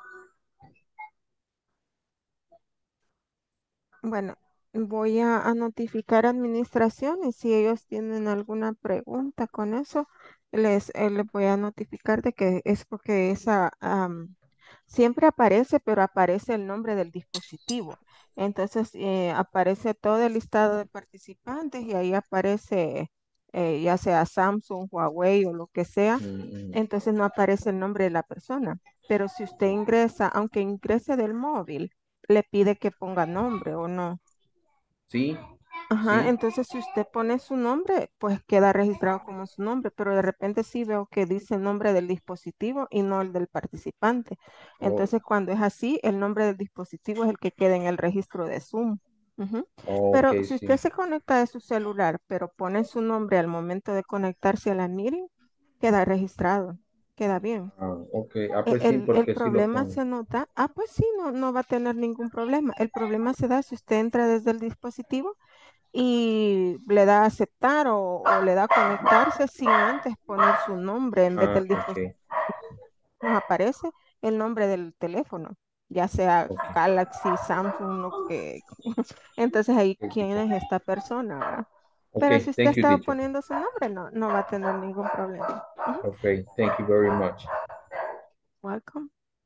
Bueno, voy a, a notificar a administración y si ellos tienen alguna pregunta con eso, les, eh, les voy a notificar de que es porque esa am, siempre aparece, pero aparece el nombre del dispositivo. Entonces eh, aparece todo el listado de participantes y ahí aparece eh, ya sea Samsung, Huawei o lo que sea. Mm, mm. Entonces no aparece el nombre de la persona. Pero si usted ingresa, aunque ingrese del móvil, le pide que ponga nombre o no. Sí, Ajá, sí. entonces si usted pone su nombre, pues queda registrado como su nombre, pero de repente sí veo que dice el nombre del dispositivo y no el del participante. Oh, Entonces cuando es así, el nombre del dispositivo es el que queda en el registro de Zoom. Ujú. ok, Pero si usted sí. se conecta de su celular, pero pone su nombre al momento de conectarse a la meeting, queda registrado, queda bien. Ah, ok. Ah, E- pues sí, El, el porque sí lo problema pongo. se nota, ah, pues sí, no, no va a tener ningún problema. El problema se da si usted entra desde el dispositivo y le da a aceptar o, o le da a conectarse sin antes poner su nombre en vez Ah, del dispositivo. ok. Nos aparece el nombre del teléfono, ya sea Ok, Galaxy, Samsung, lo que. Entonces ahí, ok, ¿quién teacher. es esta persona, verdad? Ok, Pero si usted thank you, está teacher. poniendo su nombre, no, no va a tener ningún problema. Ujú. Ok, thank you very much. Welcome.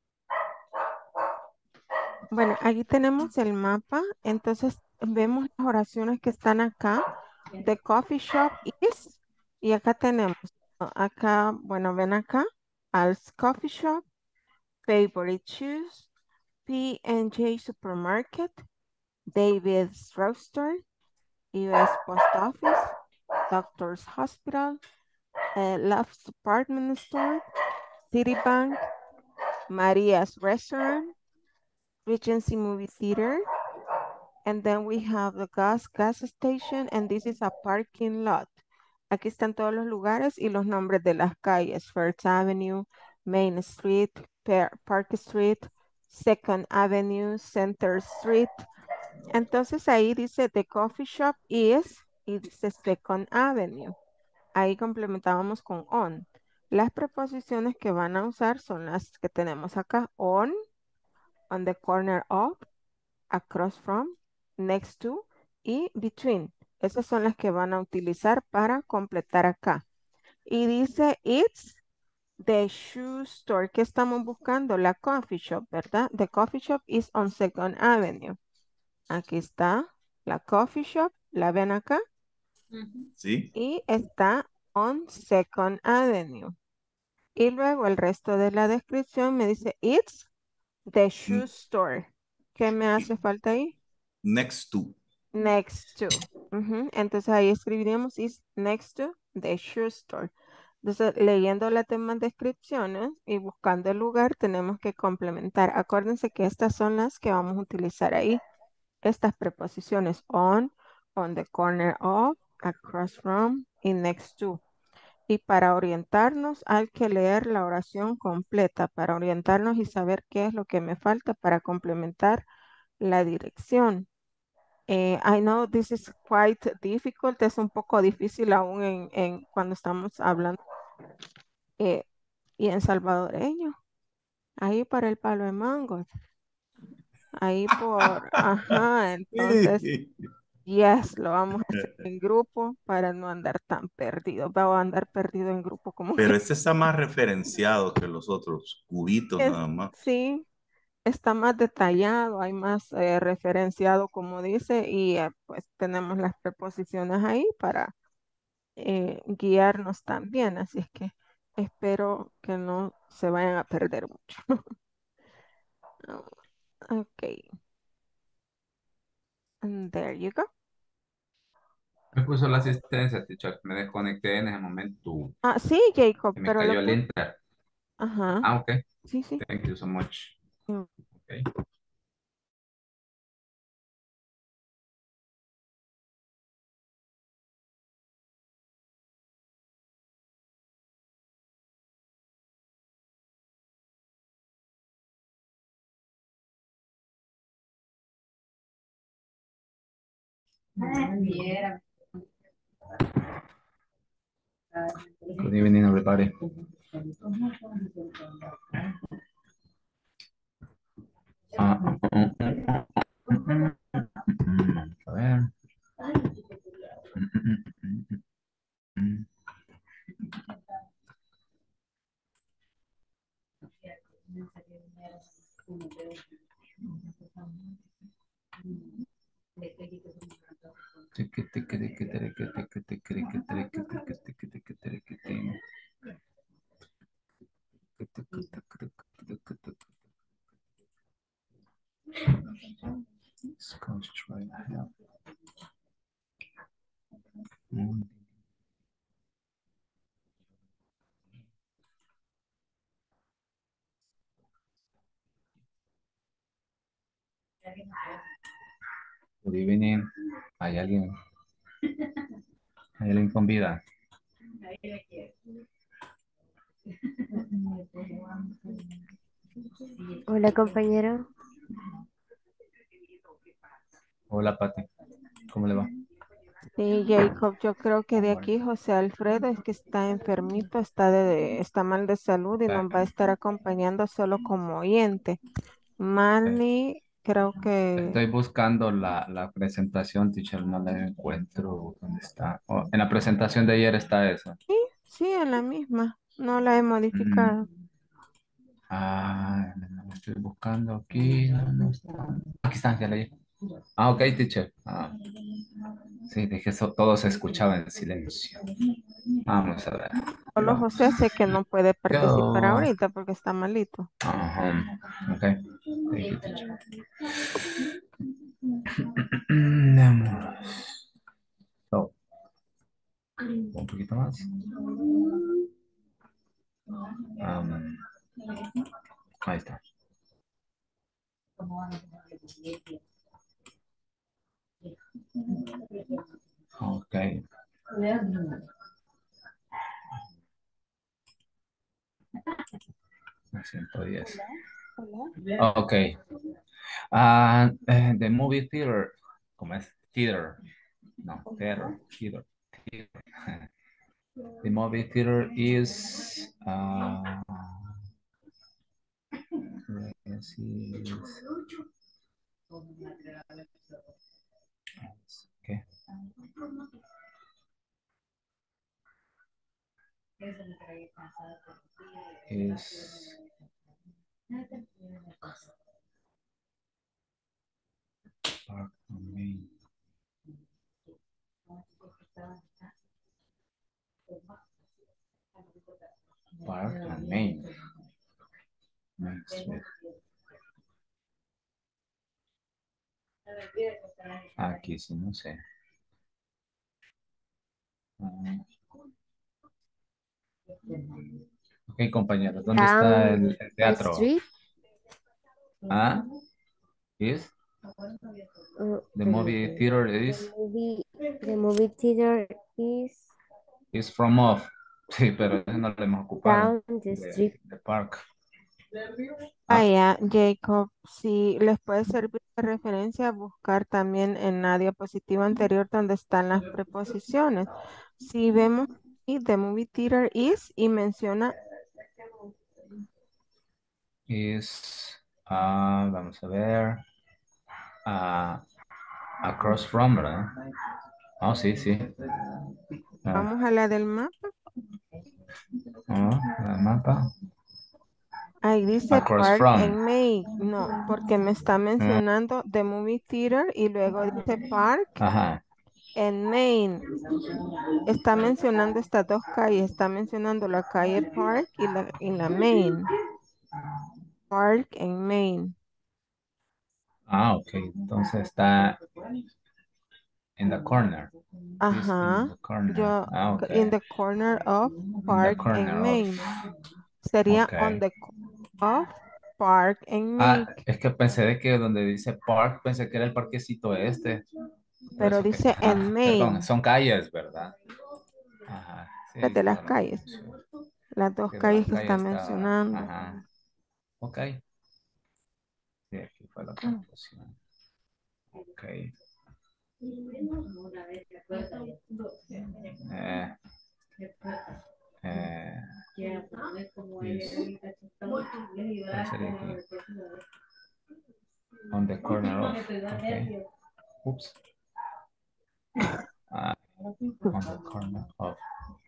Bueno, aquí tenemos el mapa, entonces vemos las oraciones que están acá. The coffee shop is, y acá tenemos, ¿no? Acá, bueno, ven acá, Al's Coffee Shop, Favorite Shoes, P and J Supermarket, David's Drugstore, U S Post Office, Doctor's Hospital, uh, Love's Department Store, Citibank, Maria's Restaurant, Regency Movie Theater, and then we have the gas gas station, and this is a parking lot. Aquí están todos los lugares y los nombres de las calles. First Avenue, Main Street, Per- Park Street, Second Avenue, Center Street. Entonces ahí dice the coffee shop is y dice Second Avenue. Ahí complementábamos con on. Las preposiciones que van a usar son las que tenemos acá. On, on the corner of, across from, next to y between. Esas son las que van a utilizar para completar acá. Y dice it's the shoe store. ¿Qué estamos buscando? La coffee shop, ¿verdad? The coffee shop is on Second Avenue. Aquí está la coffee shop. ¿La ven acá? Sí. Y está on Second Avenue. Y luego el resto de la descripción me dice it's the shoe store. ¿Qué me hace falta ahí? Next to. Next to. Ujú. Entonces ahí escribiríamos is next to the shoe store. Entonces, leyendo las demás descripciones y buscando el lugar, tenemos que complementar. Acuérdense que estas son las que vamos a utilizar ahí. Estas preposiciones on, on the corner of, across from y next to. Y para orientarnos hay que leer la oración completa, para orientarnos y saber qué es lo que me falta para complementar la dirección. Eh, I know this is quite difficult, es un poco difícil aún en, en cuando estamos hablando eh, y en salvadoreño. Ahí para el palo de mango. Ahí por, ajá, entonces, yes, lo vamos a hacer en grupo para no andar tan perdido. Vamos a andar perdido en grupo como Pero que este está más referenciado que los otros, cubitos es, nada más. sí, está más detallado, hay más eh, referenciado como dice y eh, pues tenemos las preposiciones ahí para eh, guiarnos también, así es que espero que no se vayan a perder mucho. Ok, and there you go. Me puso la asistencia, teacher. Me desconecté en ese momento. Ah, sí, Jacob, Se me pero lo cayó el puse. inter. Ajá, Ah, ok. sí, sí. Thank you so much. Mm. Okay. Good evening, everybody. Ah, mm, mm, mm, mm, mm, a ver. Mm, mm, mm, mm, mm. Tiqui, tiqui, tiqui, tiqui, tiqui, tiqui, tiqui, tiqui, tiqui, tiqui, tiqui, tiqui, tiqui. Scotch right now. Mm. Good evening. ¿Hay alguien? ¿Hay alguien con vida? Hola, compañero. Hola, Pati. ¿Cómo le va? Sí, Jacob, yo creo que de aquí José Alfredo es que está enfermito, está de, está mal de salud y nos va a estar acompañando solo como oyente. Manny, creo que Estoy buscando la, la presentación, teacher, no la encuentro. ¿Dónde está? Oh, en la presentación de ayer está eso. sí, sí, en la misma, no la he Mm. modificado. Ah, la estoy buscando aquí. No, no está. Aquí está, ya leí. Ah, ok, teacher. Ah, sí, dije eso, todo se escuchaba en silencio. Vamos a ver. Solo Vamos. José sé que no puede participar Go. ahorita porque está malito. Ajá. Ok. Thank you, teacher. Vamos. So, un poquito más. Um, ahí está. Ok. ciento diez. Ok. Uh, the movie theater. ¿Cómo es? Theater. No, theater. Theater. Theater. The movie theater is uh, let's see. Okay. Is Park and Main. Park and Main. Main Street. Aquí sí, no sé. Uh, ok, compañeros, ¿dónde está el, el teatro? Street. Ah, is Uh, the movie theater is the movie, the movie theater is is from off. Sí, pero ese no lo hemos ocupado. down the De, street. de park. Ah, ya, Jacob, si les puede servir de referencia, buscar también en la diapositiva anterior donde están las preposiciones. Si vemos aquí, the movie theater is y menciona Is, ah, vamos a ver, ah, across from, ¿verdad? Oh, sí, sí. Ah, vamos a la del mapa. oh, el mapa. Ahí dice Across Park from. and Main. No, porque me está mencionando the movie theater y luego dice Park Ajá. and Main. Está mencionando estas dos calles. Está mencionando la calle Park y la, y la Main. Park and Main. Ah, ok. Entonces está in the corner. This Ajá. in the corner. Yo, Ah, ok. in the corner of In the Park corner and of. Main. Sería Ok. on the co- of Park and Ah, Main. es que pensé de que donde dice park, pensé que era el parquecito este. Por Pero eso que, dice ajá, en perdón, Main. son calles, ¿verdad? Ajá. Sí, Las de las estaba la calles. confusión. Las dos Que de calles las que está calles estaba. mencionando. Ajá. Ok. Sí, aquí fue la confusión. Ok. Eh, eh, is- ¿cuál sería aquí? On the corner of. Okay. Oops. Ah, on the corner of.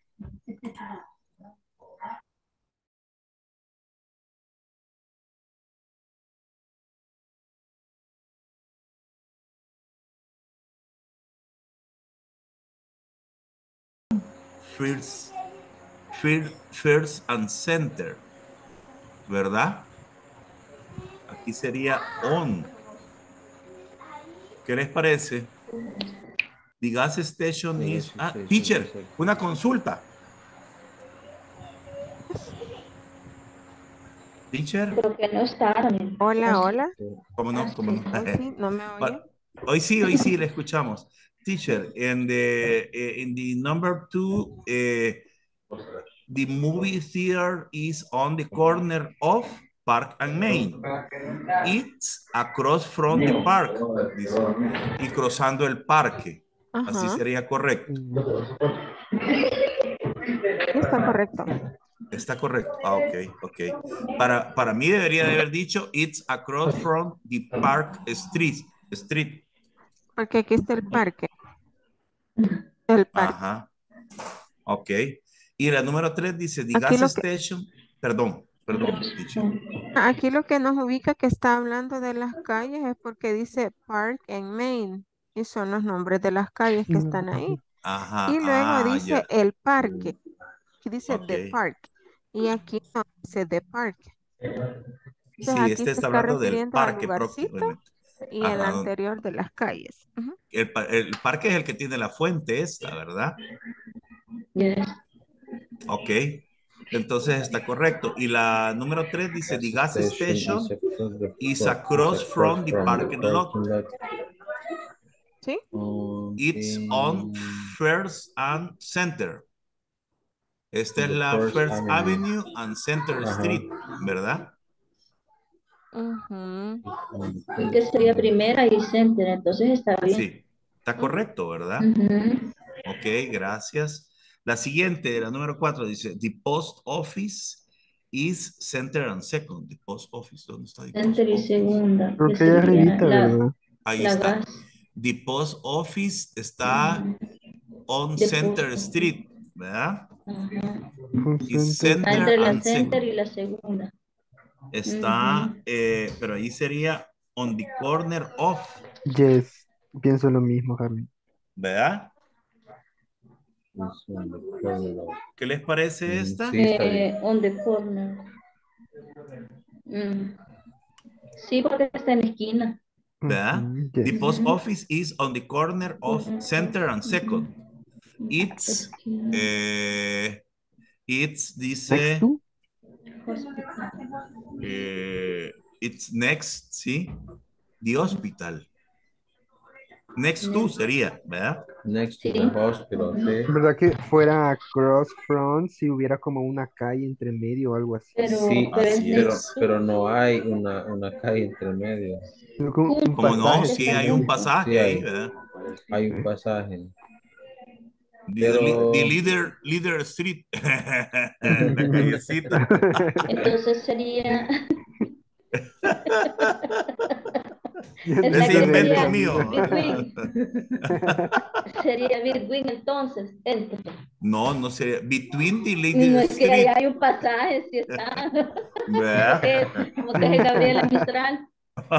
First, first, first and center, ¿verdad? Aquí sería on. ¿Qué les parece? The gas station Sí, is... sí, Ah, sí, sí, teacher, sí, sí. una consulta. Teacher. Creo que no está. Hola, hola. ¿Cómo no? ¿Cómo no? Hoy sí, ¿no me oye? Hoy sí, hoy sí, le escuchamos. Teacher, in the, eh, in the number two, eh, the movie theater is on the corner of Park and Main. It's across from the park. Dice, y cruzando el parque. Así Ajá. sería correcto. Está correcto. Está correcto. Ah, ok, ok. Para, para mí debería de haber dicho it's across from the park street. Street. Porque aquí está el parque. El parque. Ajá. Ok. Y la número tres dice the Aquí gas lo que, station. Perdón, perdón, teacher. aquí lo que nos ubica que está hablando de las calles es porque dice Park and Main. Y son los nombres de las calles que están ahí. Ajá. Y luego Ah, dice ya. el parque. Aquí dice Ok. The Park. Y aquí no dice The Park. Entonces Sí, aquí este se está está hablando del refiriendo al parque lugarcito próximamente. y el Ajá. anterior de las calles. Ujú. El, pa- el parque es el que tiene la fuente esta, ¿verdad? Yes. Ok. Entonces está correcto. Y la número tres dice, the gas station is across the is fro- across is from the from parking lot. parking lot. ¿Sí? On It's the- on First and Center. Esta es the la First First Avenue. Avenue and Center Ajá. Street, ¿verdad? Ujú. Y que sería primera y center, entonces está bien. Sí, está correcto, ¿verdad? Ujú. Ok, gracias. La siguiente, la número cuatro, dice, the post office is center and second. The post office, ¿dónde está? The post Center y office? segunda. Creo Que que ya sería arribita, la, ¿verdad? Ahí la está. gas. The post office está on The Center post- Street, ¿verdad? Ajá. Un Y center. Ah, center entre la and center second. y la segunda. Está, Ujú. eh, pero ahí sería on the corner of, Yes. Pienso lo mismo, Jaime. ¿verdad? Is on the corner of- ¿Qué les parece Mm, esta? sí, está bien. Eh, on the corner. Mm. Sí, porque está en la esquina. ¿Verdad? Ujú, The yes. post office is on the corner of Center and Second. It's, Esquina. eh, it's, Next dice, to. Hospital. eh, it's next, ¿sí? The hospital. Next to sería, ¿verdad? Next to Sí. the hospital, sí. ¿Verdad que fuera cross front si hubiera como una calle entre medio o algo así? Pero, Sí, pero es Así pero, es. pero no hay una, una calle entre medio. Sino como un Juntos, Como no, pasaje. sí están hay un juntos. pasaje Sí ahí, hay, ¿verdad? hay un pasaje. The, Pero- the leader, leader street, la callecita. Entonces sería. Ya Es no la Ese se que invento sería mío. between. Sería between entonces. Entre. No, no sería. Between the No leader es que ahí street, hay un pasaje, si está. ¿verdad? Es como que es Gabriela Mistral.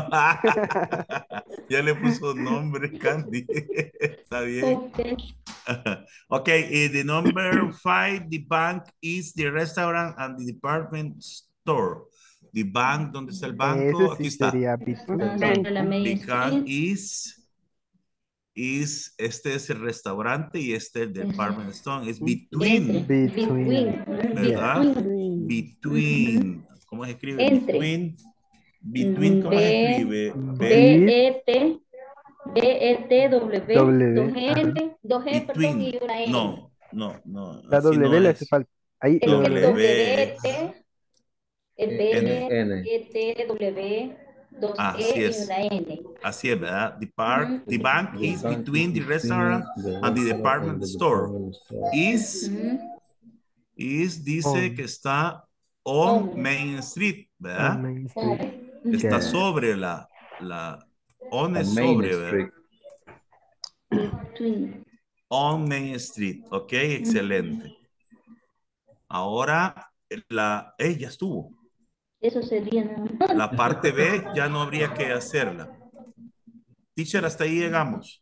Ya le puso nombre, Candy. Está bien. Ok. Okay, eh, the number five, the bank is the restaurant and the department store. The bank, ¿dónde está el banco? Ese Aquí sí está. sería Ah, between. sobre la Main The bank Street. is, is, este es el restaurante y este es el department store. Es between, Entre. Between. ¿verdad? Between. Between. ¿Cómo se escribe? Entre. Between. Between, ¿cómo se B, escribe? B, B, E, T, B, E, T, W, W, dos N, dos G, perdón, between. y una N. No, no, no. La Así no W le hace es. falta. Ahí Es lo que el W. W. W, T, el Eh, B, N, N. E, T, W, dos Así E y es. una N. Así es, ¿verdad? The park, Ujú. the bank The is bank between is the between restaurant the and the restaurant department and the store. department store. Is, Ujú. is dice On. que está on On. Main Street, On ¿verdad? Main On. Street. Está Yes. sobre la, la, on es On Main sobre, ¿verdad? Street. Between. On Main Street, ok, excelente. Ahora, la, eh, ya estuvo. Eso sería nada más. La parte B ya no habría que hacerla. Teacher, hasta ahí llegamos.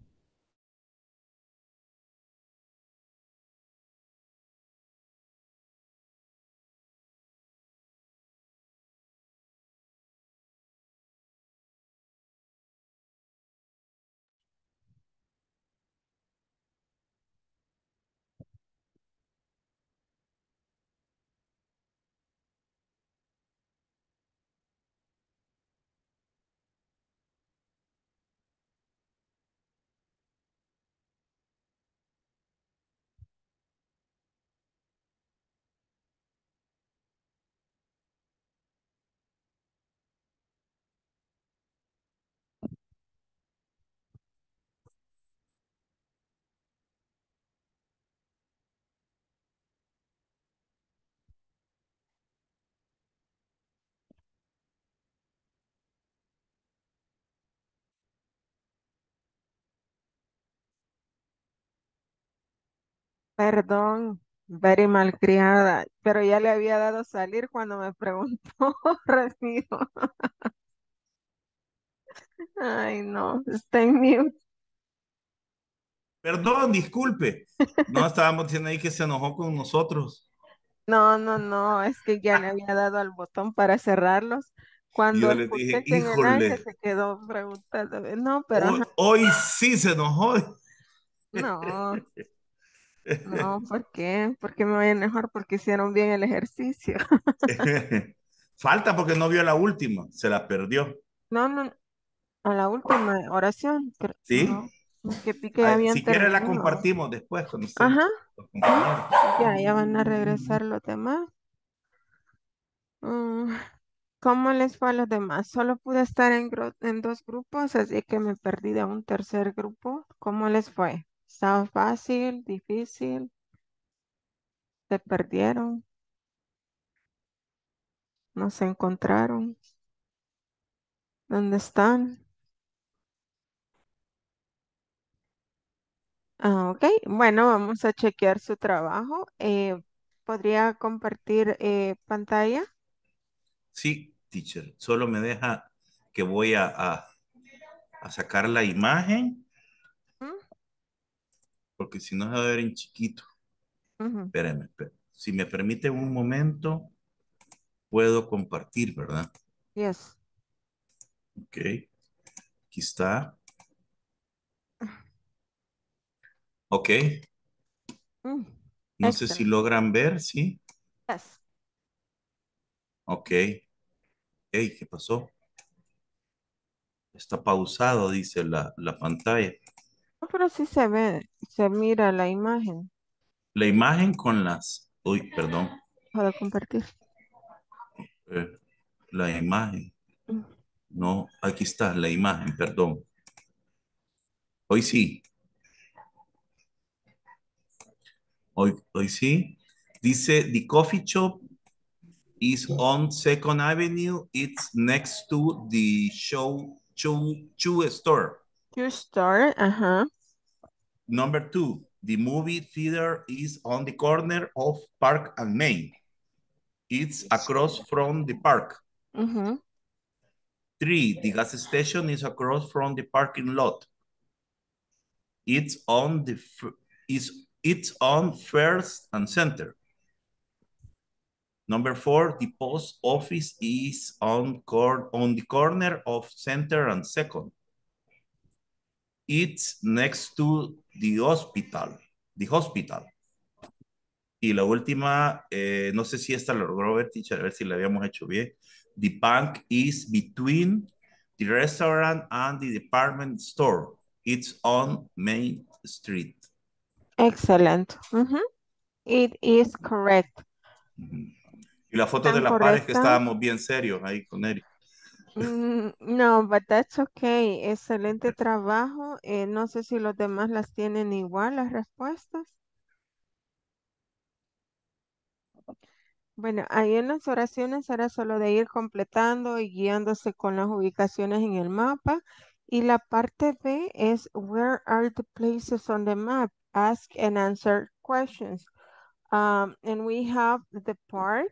Perdón, very malcriada, pero ya le había dado salir cuando me preguntó, Ramiro. Ay, no, está en mute. Perdón, disculpe. No estábamos diciendo ahí que se enojó con nosotros. No, no, no, es que ya le había dado al botón para cerrarlos. Y Cuando yo les dije, escuché que en el aire híjole, se quedó preguntando, no, pero hoy, ajá, hoy sí se enojó. no, No, ¿por qué? ¿Por qué me voy a enojar? Porque hicieron bien el ejercicio. Falta porque no vio la última, se la perdió. No, no, a la última oración. cre- ¿Sí? No, que pique ya Ah, habían si quiere la terminado. compartimos después con usted. Ajá, los ujú. compañeros. Ya, ya van a regresar los demás. Mm, ¿Cómo les fue a los demás? Solo pude estar en, gru- en dos grupos, así que me perdí de un tercer grupo. ¿Cómo les fue? ¿Estaba fácil, difícil? ¿Se perdieron? ¿No se encontraron? ¿Dónde están? Ah, ok, bueno, vamos a chequear su trabajo. Eh, ¿podría compartir eh, pantalla? Sí, teacher. Solo me deja que voy a, a- a sacar la imagen, ¿Mm? porque si no se va a ver en chiquito. Ujú. Espérame, espérame. Si me permite un momento, puedo compartir, ¿verdad? Yes. Ok, aquí está. Ok, Mm, no sé si Excellent. logran ver, ¿sí? Yes. Ok. Hey, ¿qué pasó? Está pausado, dice la, la pantalla. No, pero sí se ve, se mira la imagen. La imagen con las... Uy, perdón. Para compartir. Eh, la imagen. Mm. No, aquí está la imagen, perdón. Hoy sí. Hoy, hoy sí. Dice, the coffee shop is on Second Avenue. It's next to the show, shoe, shoe store. Your store, ajá. Number two, the movie theater is on the corner of Park and Main. It's across from the park. Ujú. Three, the gas station is across from the parking lot. It's on the f- is it's on First and Center. Number four, the post office is on cor on the corner of Center and Second. It's next to the hospital, the hospital. Y la última, eh, no sé si esta lo logró ver, teacher, a ver si la habíamos hecho bien. The bank is between the restaurant and the department store. It's on Main Street. Excellent. Ujú. It is correct. Y la foto de ¿Tan la par es que correcta? estábamos bien serios ahí con Eric. Mm, no, but that's okay. Excelente trabajo. Eh, no sé si los demás las tienen igual, las respuestas. Bueno, ahí en las oraciones era solo de ir completando y guiándose con las ubicaciones en el mapa. Y la parte B es Where are the places on the map? Ask and answer questions. Um, and we have the park.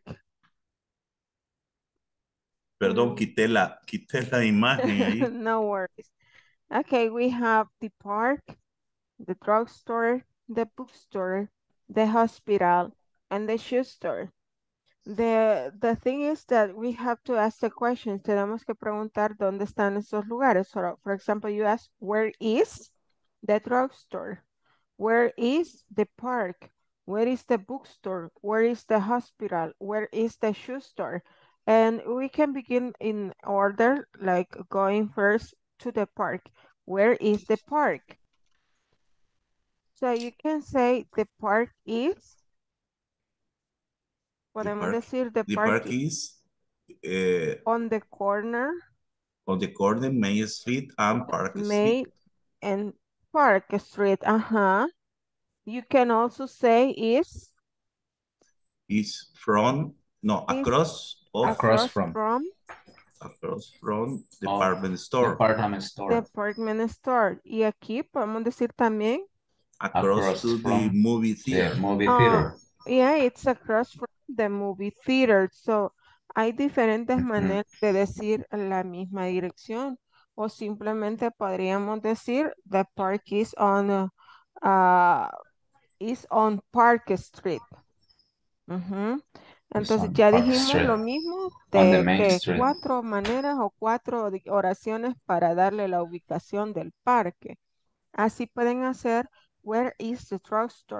Perdón, Mm. quité la, quité la imagen ahí. No worries. Okay, we have the park, the drugstore, the bookstore, the hospital, and the shoe store. The, the thing is that we have to ask the questions. Tenemos que preguntar dónde están esos lugares. So, for example, you ask, where is the drugstore? Where is the park? Where is the bookstore? Where is the hospital? Where is the shoe store? And we can begin in order, like going first to the park. Where is the park? So you can say the park is, The podemos park, decir the the park park is eh, on the corner, on the corner Main Street and Park Street. May and Park Street. Uh-huh. You can also say is, Is from, no, is across of, Across across from from across from of department store. department store. department store. Y aquí podemos decir también, Across Across to the from movie the theater. movie uh, theater. yeah, it's across from the movie theater. So, hay diferentes maneras de decir la misma dirección. O simplemente podríamos decir, the park is on, uh, uh, is on Park Street. Ujú. It's Entonces on ya Park dijimos Street. lo mismo On the de main que street. cuatro maneras o cuatro di- oraciones para darle la ubicación del parque. Así pueden hacer, where is the drugstore?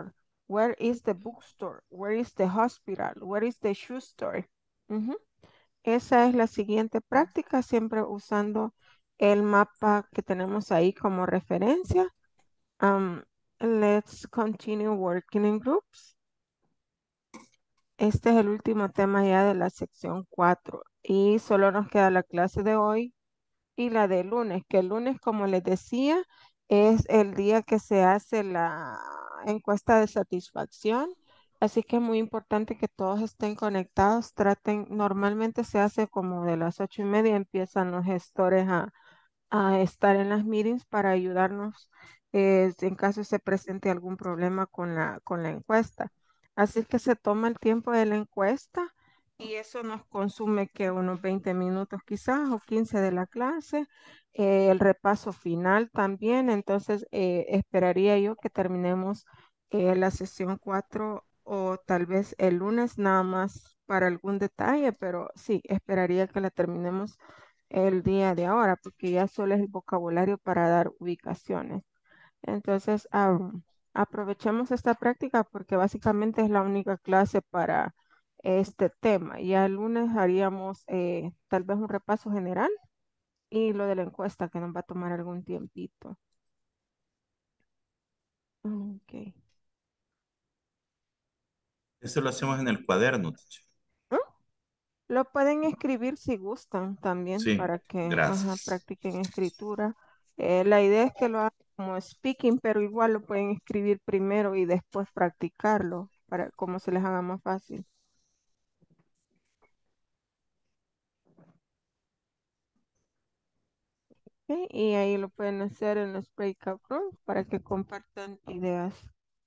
Where is the bookstore? Where is the hospital? Where is the shoe store? Ujú. Esa es la siguiente práctica, siempre usando el mapa que tenemos ahí como referencia. Um, let's continue working in groups. Este es el último tema ya de la sección cuatro y solo nos queda la clase de hoy y la de lunes, que el lunes, como les decía, es el día que se hace la encuesta de satisfacción. Así que es muy importante que todos estén conectados. Traten, normalmente se hace como de las ocho y media, empiezan los gestores a, a estar en las meetings para ayudarnos eh, en caso se presente algún problema con la, con la encuesta. Así que se toma el tiempo de la encuesta y eso nos consume que unos veinte minutos quizás o quince de la clase. Eh, el repaso final también, entonces eh, esperaría yo que terminemos eh, la sesión cuatro o tal vez el lunes nada más para algún detalle, pero sí, esperaría que la terminemos el día de ahora, porque ya solo es el vocabulario para dar ubicaciones. Entonces, am, aprovechemos esta práctica porque básicamente es la única clase para este tema. Ya el lunes haríamos eh, tal vez un repaso general y lo de la encuesta que nos va a tomar algún tiempito. Ok. Eso lo hacemos en el cuaderno, teacher. ¿Mm? Lo pueden escribir si gustan también Sí, para que ajá, gracias. practiquen escritura. Eh, la idea es que lo hagan como speaking, pero igual lo pueden escribir primero y después practicarlo para como se les haga más fácil. Ok, y ahí lo pueden hacer en los breakout rooms para que compartan ideas.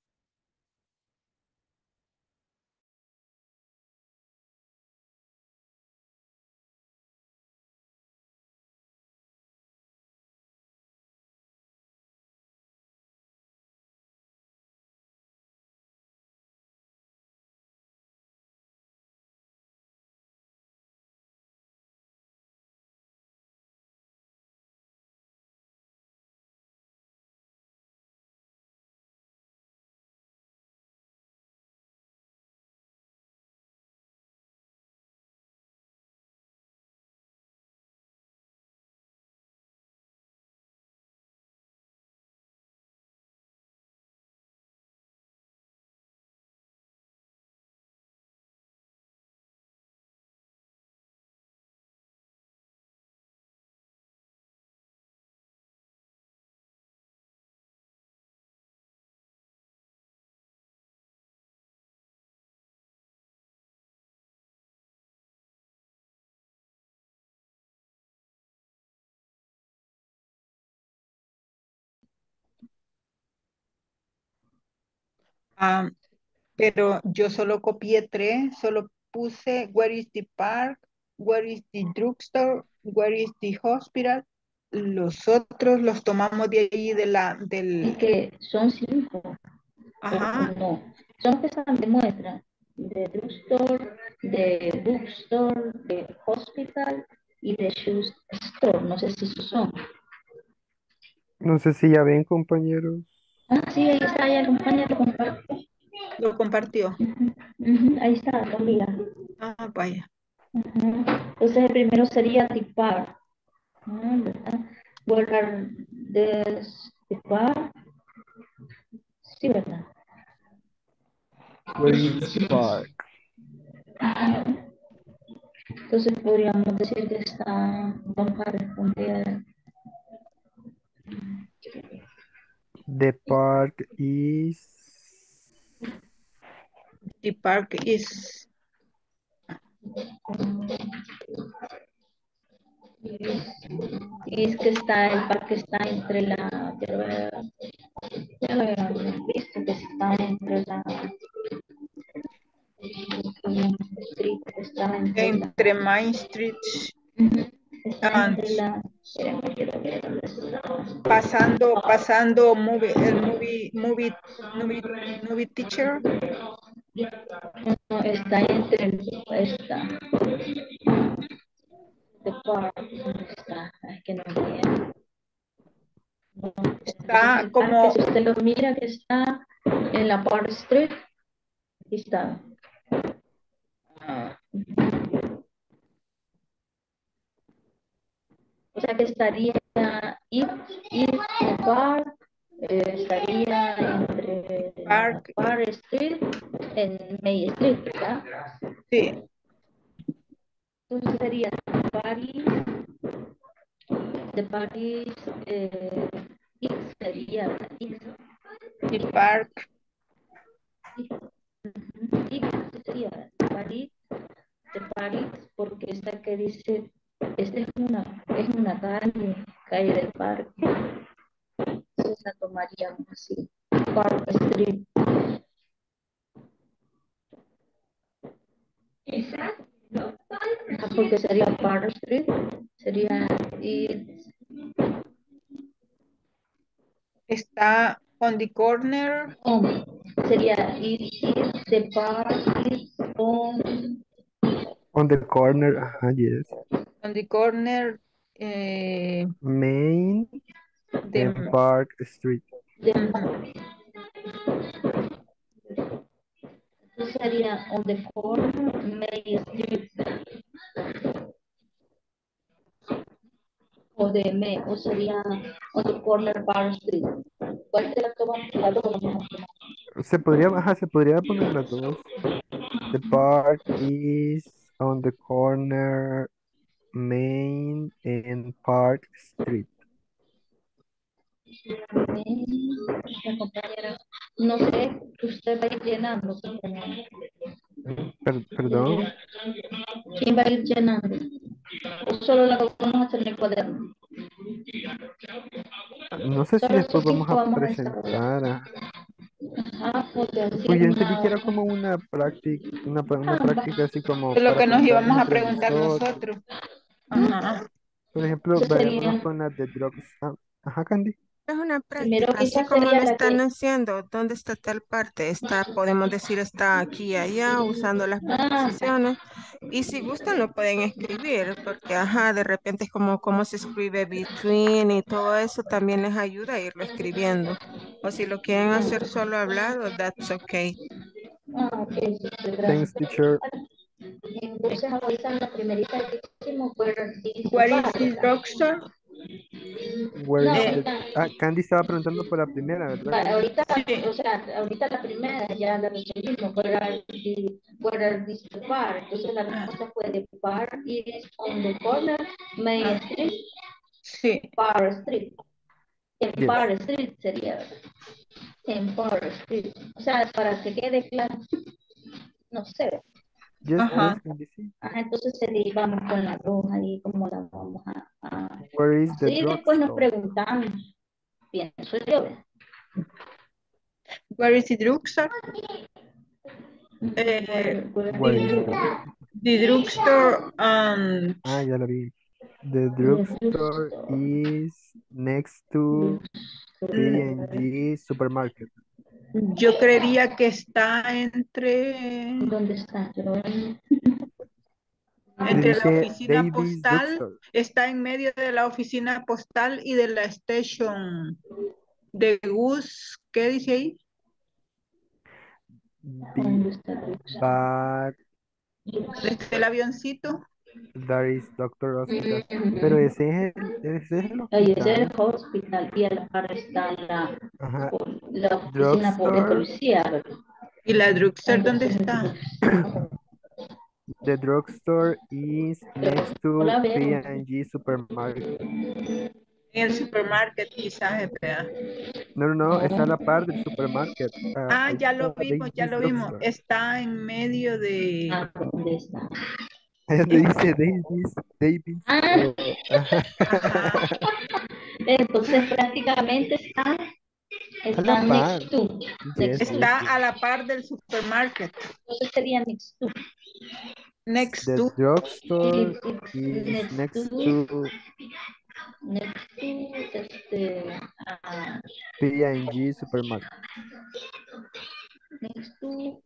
Ah, pero yo solo copié tres, solo puse where is the park, where is the drugstore, where is the hospital. Los otros los tomamos de ahí de la del. Es que son cinco. Ajá. O no. Son los que están de muestra. De drugstore, de bookstore, de hospital y de shoe store. No sé si esos son. No sé si ya ven, compañeros. Ah, sí, ahí está, ya acompaña, lo compartió. Lo compartió. Ujú, ahí está, Camila. Ah, vaya. Ujú. Entonces el primero sería tipar. Ah, ¿verdad? Guardar destipar. Sí, ¿verdad? Where is the park? Ajá. Entonces podríamos decir que está, vamos a responder. The park is. The park is. Y es que está, el parque está entre la, quiero ver, quiero ver, visto que está entre la, street, está entre la, Entre Main Street. está and entre la, espérame, quiero ver dónde está. pasando, pasando movie, el movie, movie, movie, movie teacher. No, está entre, está. The park, ¿dónde está? Es que no veo. No, Está el como. parque, si usted lo mira, que está En la Park Street, aquí está. O sea que estaría East, East Park, eh, estaría entre Park. Park Street en May Street, ¿verdad? Sí. Entonces sería Paris, de Paris, eh, East sería East. Y Park. East sería París, de París, porque esta que dice, esta es una, es una calle, calle del parque. Entonces la tomaríamos así, Park Street. Ah, porque sería Park Street, sería y Está on the corner. oh, sería y the park is on On the corner, ajá, yes. On the corner. Eh, Main de, and Park Street. the Entonces sería on the corner May Street o de May, o sería on the corner Park Street. ¿Cuál te la toman? La dos la vamos a tomar. Se podría, ajá, se podría poner las dos. The park is on the corner Main and Park Street. La compañera, no sé, usted va a ir llenando. Per- perdón. ¿Quién va a ir llenando? ¿O solo la vamos a hacer en el cuaderno? No sé si Solo después eso vamos a vamos a presentar. a- Ajá, porque así Pues es yo entendí que una... era como una práctica, una, pra- una Ah, práctica así como es lo para que nos preguntarnos íbamos a entre preguntar nosotros. nosotros. Ajá. Por ejemplo, Eso vayámonos sería, con la de drugs. Ah, ajá, Candy. Es una primero práctica, así quizás como sería lo la están que... haciendo. ¿Dónde está tal parte? Está, podemos decir, está aquí y allá, usando las Ah, preposiciones. Y si gustan, lo pueden escribir, porque, ajá, de repente es como cómo se escribe between y todo eso también les ayuda a irlo escribiendo. O si lo quieren hacer solo hablado, that's okay. ah, ok, sí, sí, Thanks, gracias. teacher. Entonces ahorita en la primerita que hicimos fue el What is the drugstore? Where No, is Eh, the... ahorita, Ah, Candy estaba preguntando por la primera, ¿verdad, va, Candy? ahorita, sí. o sea, ahorita la primera ya la resolvimos, fuera el fuera el disipar. Entonces la respuesta fue de Park is on the corner, Main Street, Sí. Park Street. En Yes. Park Street sería, en Park Street. O sea, para que quede claro, no sé. Yes, Ajá. yes, Candy, sí. Ajá, entonces sería, vamos con la roja y cómo la vamos a, a Where is the así después nos drugstore? preguntamos, pienso yo. Where is the drugstore? Eh, Where- where Where is is the- the... the drugstore. Um, Ah, ya la vi. The the drugstore drugstore. is next to P and G Supermarket. yo creería que está entre, ¿Dónde está? Yo no- entre la Dice oficina Davis postal, Drugstore. está en medio de la oficina postal y de la station de Gus. ¿Qué dice ahí? ¿Dónde está el drugstore? But ¿Dónde está el avioncito? there is Doctor Hospital. Mm, Pero ese es el, ese es el ahí es el hospital. hospital y a la par está la, Ajá. la oficina po- de Drugstore. policía, ¿verdad? ¿Y la drugstore dónde Entonces, está? The drugstore is next no to la P veo. and G Supermarket. En el supermarket, quizás, espera. No, no, no, está a la par del supermarket. Ah, Ah, ahí ya está lo vimos, ya Davis lo vimos. Drugstore. Está en medio de... Ah, ¿dónde está? Ahí donde dice Davis, Davis. Ah, Oh, ajá. Ajá. entonces prácticamente está, A la está par. next to, Yes, next yes, to. Está yes. a la par del supermarket. Entonces sería next to. Next The to. drugstore It's, it's is next next to, to next to, este, ah, P and G Supermarket. next to,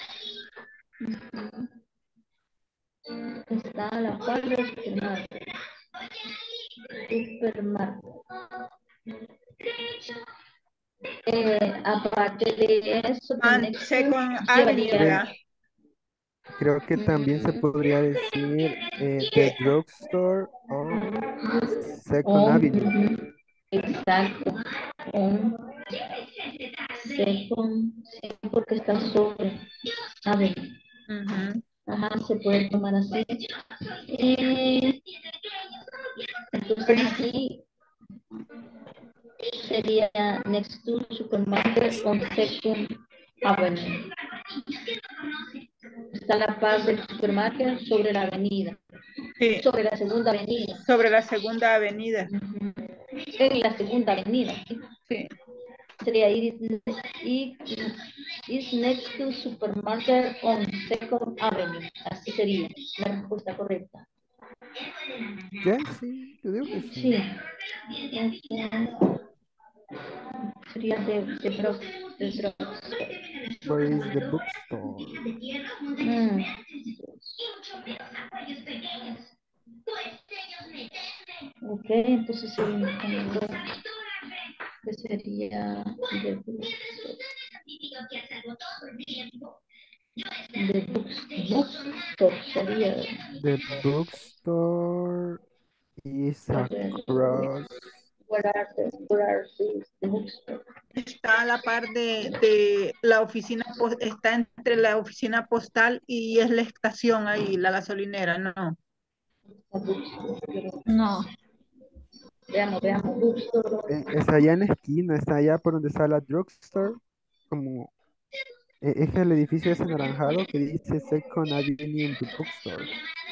ujú, está a la par del supermercado. Supermercado. Eh, aparte de eso, the And next to Second Avenue, llevaría ¿verdad? Creo que también se podría decir eh, The Drugstore on Second on, Avenue. ujú, exacto, on second, sí, porque está sobre avenue. Ujú. Ajá, se puede tomar así. Eh, entonces aquí sería next to supermarket on second avenue. Está la par del supermarket sobre la avenida. Sí, Sobre la segunda avenida. sobre la Segunda Avenida. Ujú. En la segunda avenida. ¿Sí? Sí. Sería it is, it is next to supermarket on second avenue. Así sería la respuesta correcta. Ya, sí, yo digo que sí. Sí. Eso sería de, de drug, de drugs. Where is the bookstore? Mm. Ok, entonces sería que sería de bookstore. De books, bookstore sería The bookstore is correcto. across. Where are the, where are the, the bookstore? Está a la par de, de la oficina, pos- está entre la oficina postal y es la estación ahí, la gasolinera, ¿no? No. Veamos, veamos. Bookstore. Eh, está allá en la esquina, está allá por donde está la drugstore. Como eh, es el edificio ese anaranjado que dice Second Avenue Bookstore.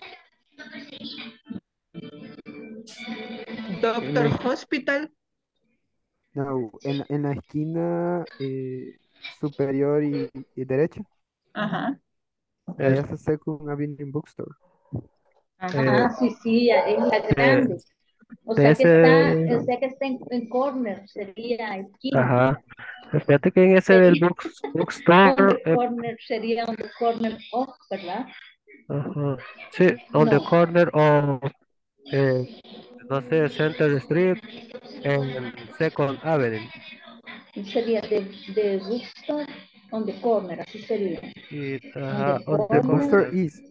En Doctor la, es- Hospital. no, en, la- en la esquina eh, superior y, y derecha. Ajá. Allá Es, está Second Avenue Bookstore. eh, Ah, sí, sí, es la eh, grande. O de sea que está, ese, o sea que está en, en corner, sería esquina. ajá. Fíjate que en ese del Sería books- on bookstore, the eh, corner, sería on the corner of, ¿verdad? ajá, sí, on the No, corner of, eh, no sé, Center Street and Second Avenue. sería de, de bookstore on the corner, así sería. Y, On ajá, the on The the corner, bookstore corner. is.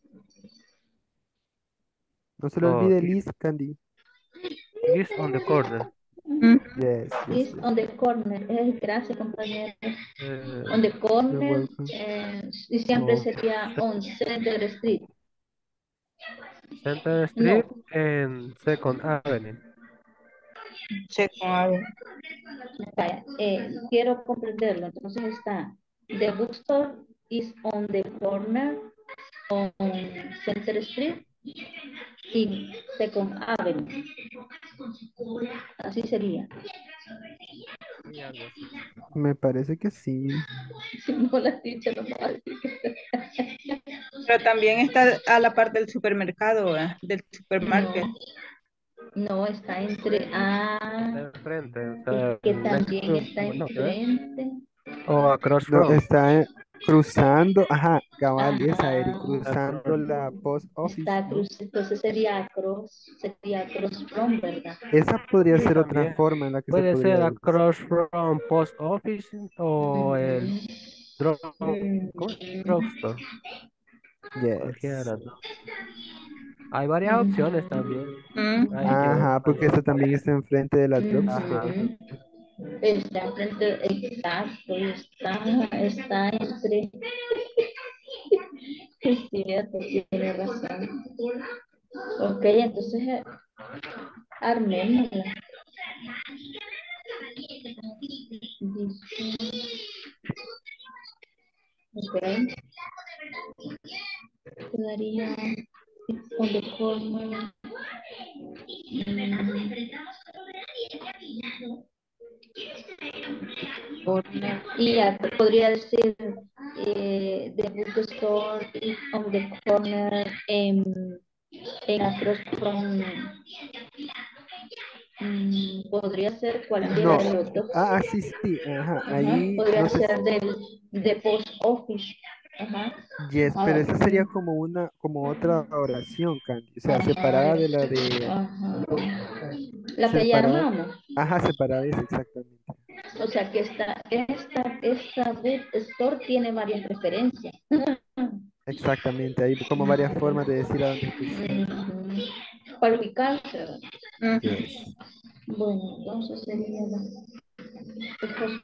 No se le Oh, olvide i- Liz Candy. is on the corner. Mm. Yes, yes, is yes. on the corner. Eh, gracias, compañero. Eh, On the You're corner, welcome. eh, y siempre of sería on Center Street. Center Street No, and Second Avenue. Second Avenue. vaya, eh, quiero comprenderlo. Entonces está, the bookstore is on the corner on Center Street y Second Avenue. Así sería. Sí, algo así. Me parece que sí. Si no la dicho, no me va a decir que- Pero también está a la par del supermercado, ¿eh? Del supermarket. No, está entre A, Está enfrente, o es sea, que next también to, está no, ¿qué ves? enfrente. O across No, from. está eh, cruzando, ajá, cabal, esa, Eri, Ajá. cruzando la post office, Está ¿no? cruz, entonces sería across, sería cross from, ¿verdad? Esa podría Sí, ser otra también. forma en la que se Puede podría ser decir. across from post office o el drug, ¿cómo es? Drugstore. Cualquiera de Yes. las dos. Hay varias opciones también. Mm. Hay que ver Ajá, cuál porque es. esta también está enfrente de la drugstore. Ajá. Ujú. Está enfrente, exacto, y está, está entre. Es cierto, tiene razón. Ok, entonces eh, armémosla. Dice, ok, quedaría on the corner. Mm, corner. Y ya podría decir eh, the bookstore is on the corner en, en across from. Mm, podría ser cualquiera No, de los dos. ah, sí, sí, ajá, Ajá, ahí, podría no sé, si- ser del de post office. Ajá. yes, pero Ajá. esa sería como una, como otra oración, Candy, o sea, separada Ajá. de la de, Ajá. La que ya separada, armamos. ajá, separada es exactamente. O sea que esta, esta, esta bookstore tiene varias referencias. Exactamente, hay como varias formas de decir a dónde está ubicado. Ujú. Para ubicarse. Yes. Bueno, entonces sería la...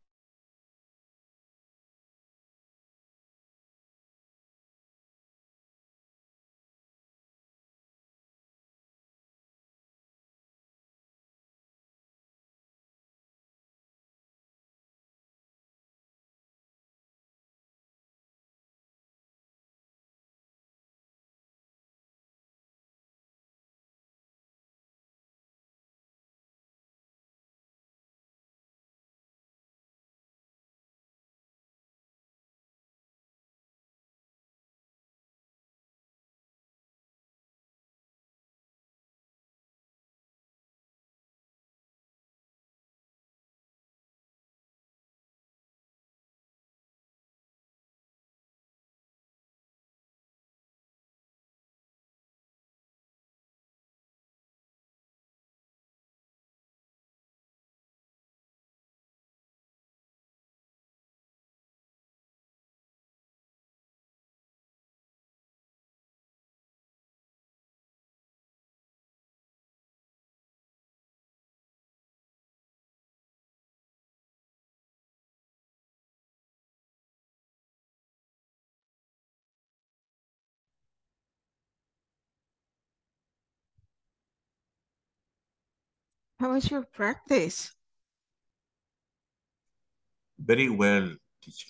How was your practice? Very well, teacher.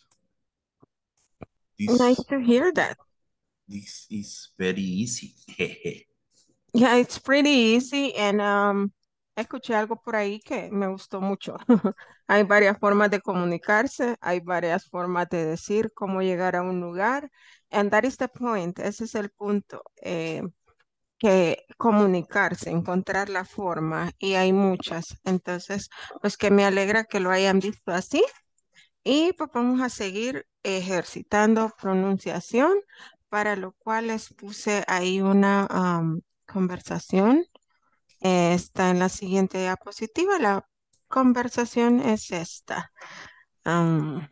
Nice This, to hear that. this is very easy. Yeah, it's pretty easy and um, escuché algo por ahí que me gustó mucho. Hay varias formas de comunicarse, hay varias formas de decir cómo llegar a un lugar, and that is the point, ese es el punto, eh, que comunicarse, encontrar la forma, y hay muchas. Entonces, pues que me alegra que lo hayan visto así, y pues vamos a seguir ejercitando pronunciación, para lo cual les puse ahí una am, conversación. Eh, está en la siguiente diapositiva. La conversación es esta. Am,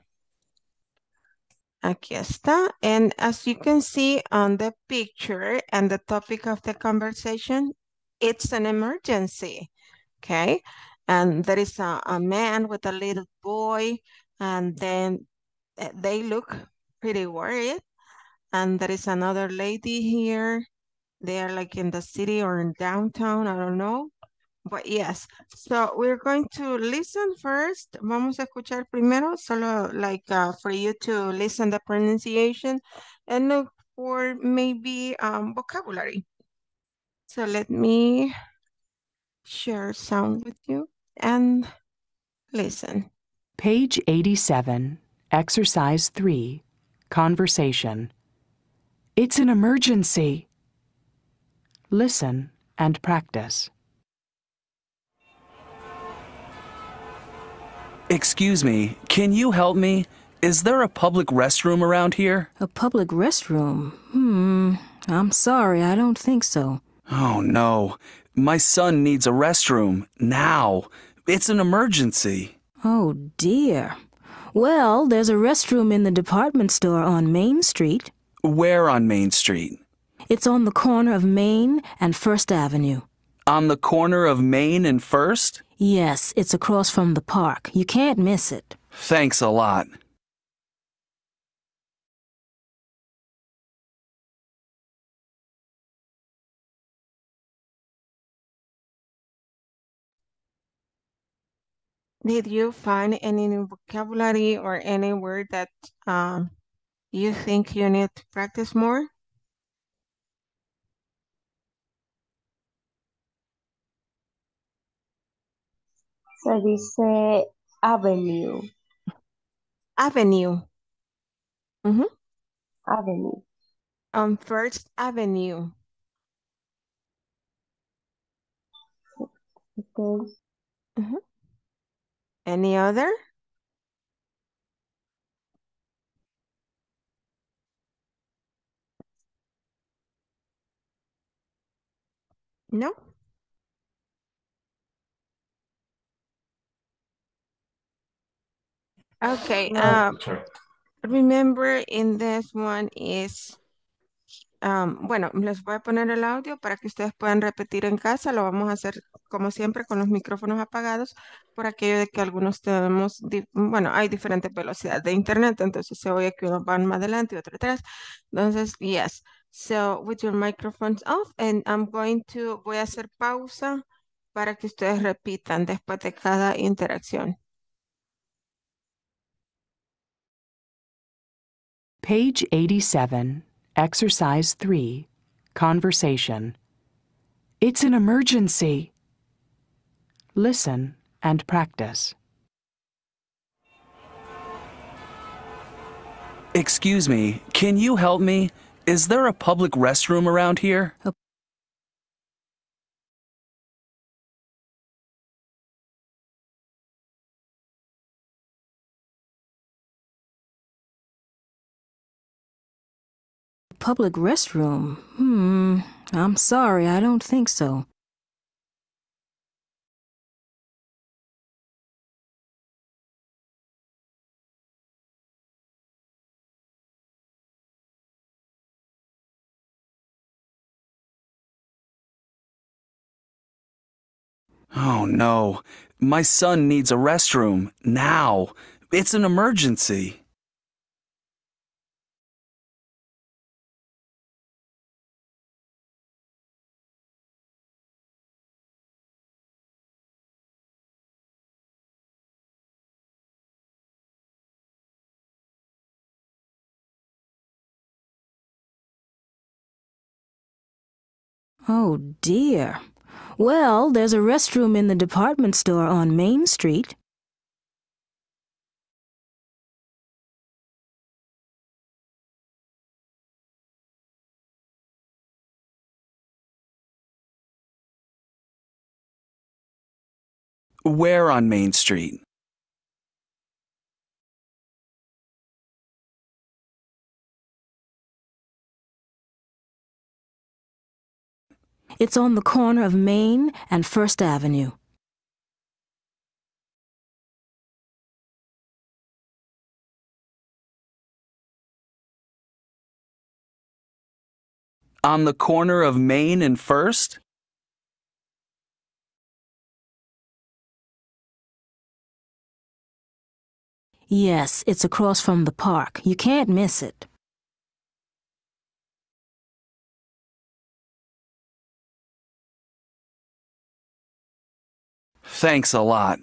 aquí está. And as you can see on the picture and the topic of the conversation, it's an emergency. Okay. And there is a, a man with a little boy, and then uh, they look pretty worried. And there is another lady here. They are like in the city or in downtown, I don't know. But yes, so we're going to listen first. Vamos a escuchar primero, solo like uh, for you to listen the pronunciation and look for maybe um, vocabulary. So let me share sound with you and listen. Page eighty-seven, Exercise three, Conversation. It's an emergency. Listen and practice. Excuse me, can you help me? Is there a public restroom around here? A public restroom? Hmm, I'm sorry, I don't think so. Oh no, my son needs a restroom, now. It's an emergency. Oh dear. Well, there's a restroom in the department store on Main Street. Where on Main Street? It's on the corner of Main and First Avenue. On the corner of Main and First? Yes, it's across from the park. You can't miss it. Thanks a lot. Did you find any new vocabulary or any word that um, you think you need to practice more? Se dice avenue. Avenue. Mhm. Avenue. On First Avenue. Okay. Mhm. Any other? No? Okay. No, Uh, teacher. remember in this one is, um, bueno, les voy a poner el audio para que ustedes puedan repetir en casa. Lo vamos a hacer como siempre con los micrófonos apagados por aquello de que algunos tenemos, di- bueno, hay diferentes velocidades de internet, entonces se oye que unos van más adelante y otros atrás. Entonces, yes. So, with your microphones off, and I'm going to, voy a hacer pausa para que ustedes repitan después de cada interacción. Page eighty-seven, Exercise three, Conversation. It's an emergency. Listen and practice. Excuse me, can you help me? Is there a public restroom around here? Public restroom? Hmm, I'm sorry, I don't think so. Oh no, my son needs a restroom now. It's an emergency. Oh dear. Well, there's a restroom in the department store on Main Street. Where on Main Street? It's on the corner of Main and First Avenue. On the corner of Main and First? Yes, it's across from the park. You can't miss it. Thanks a lot.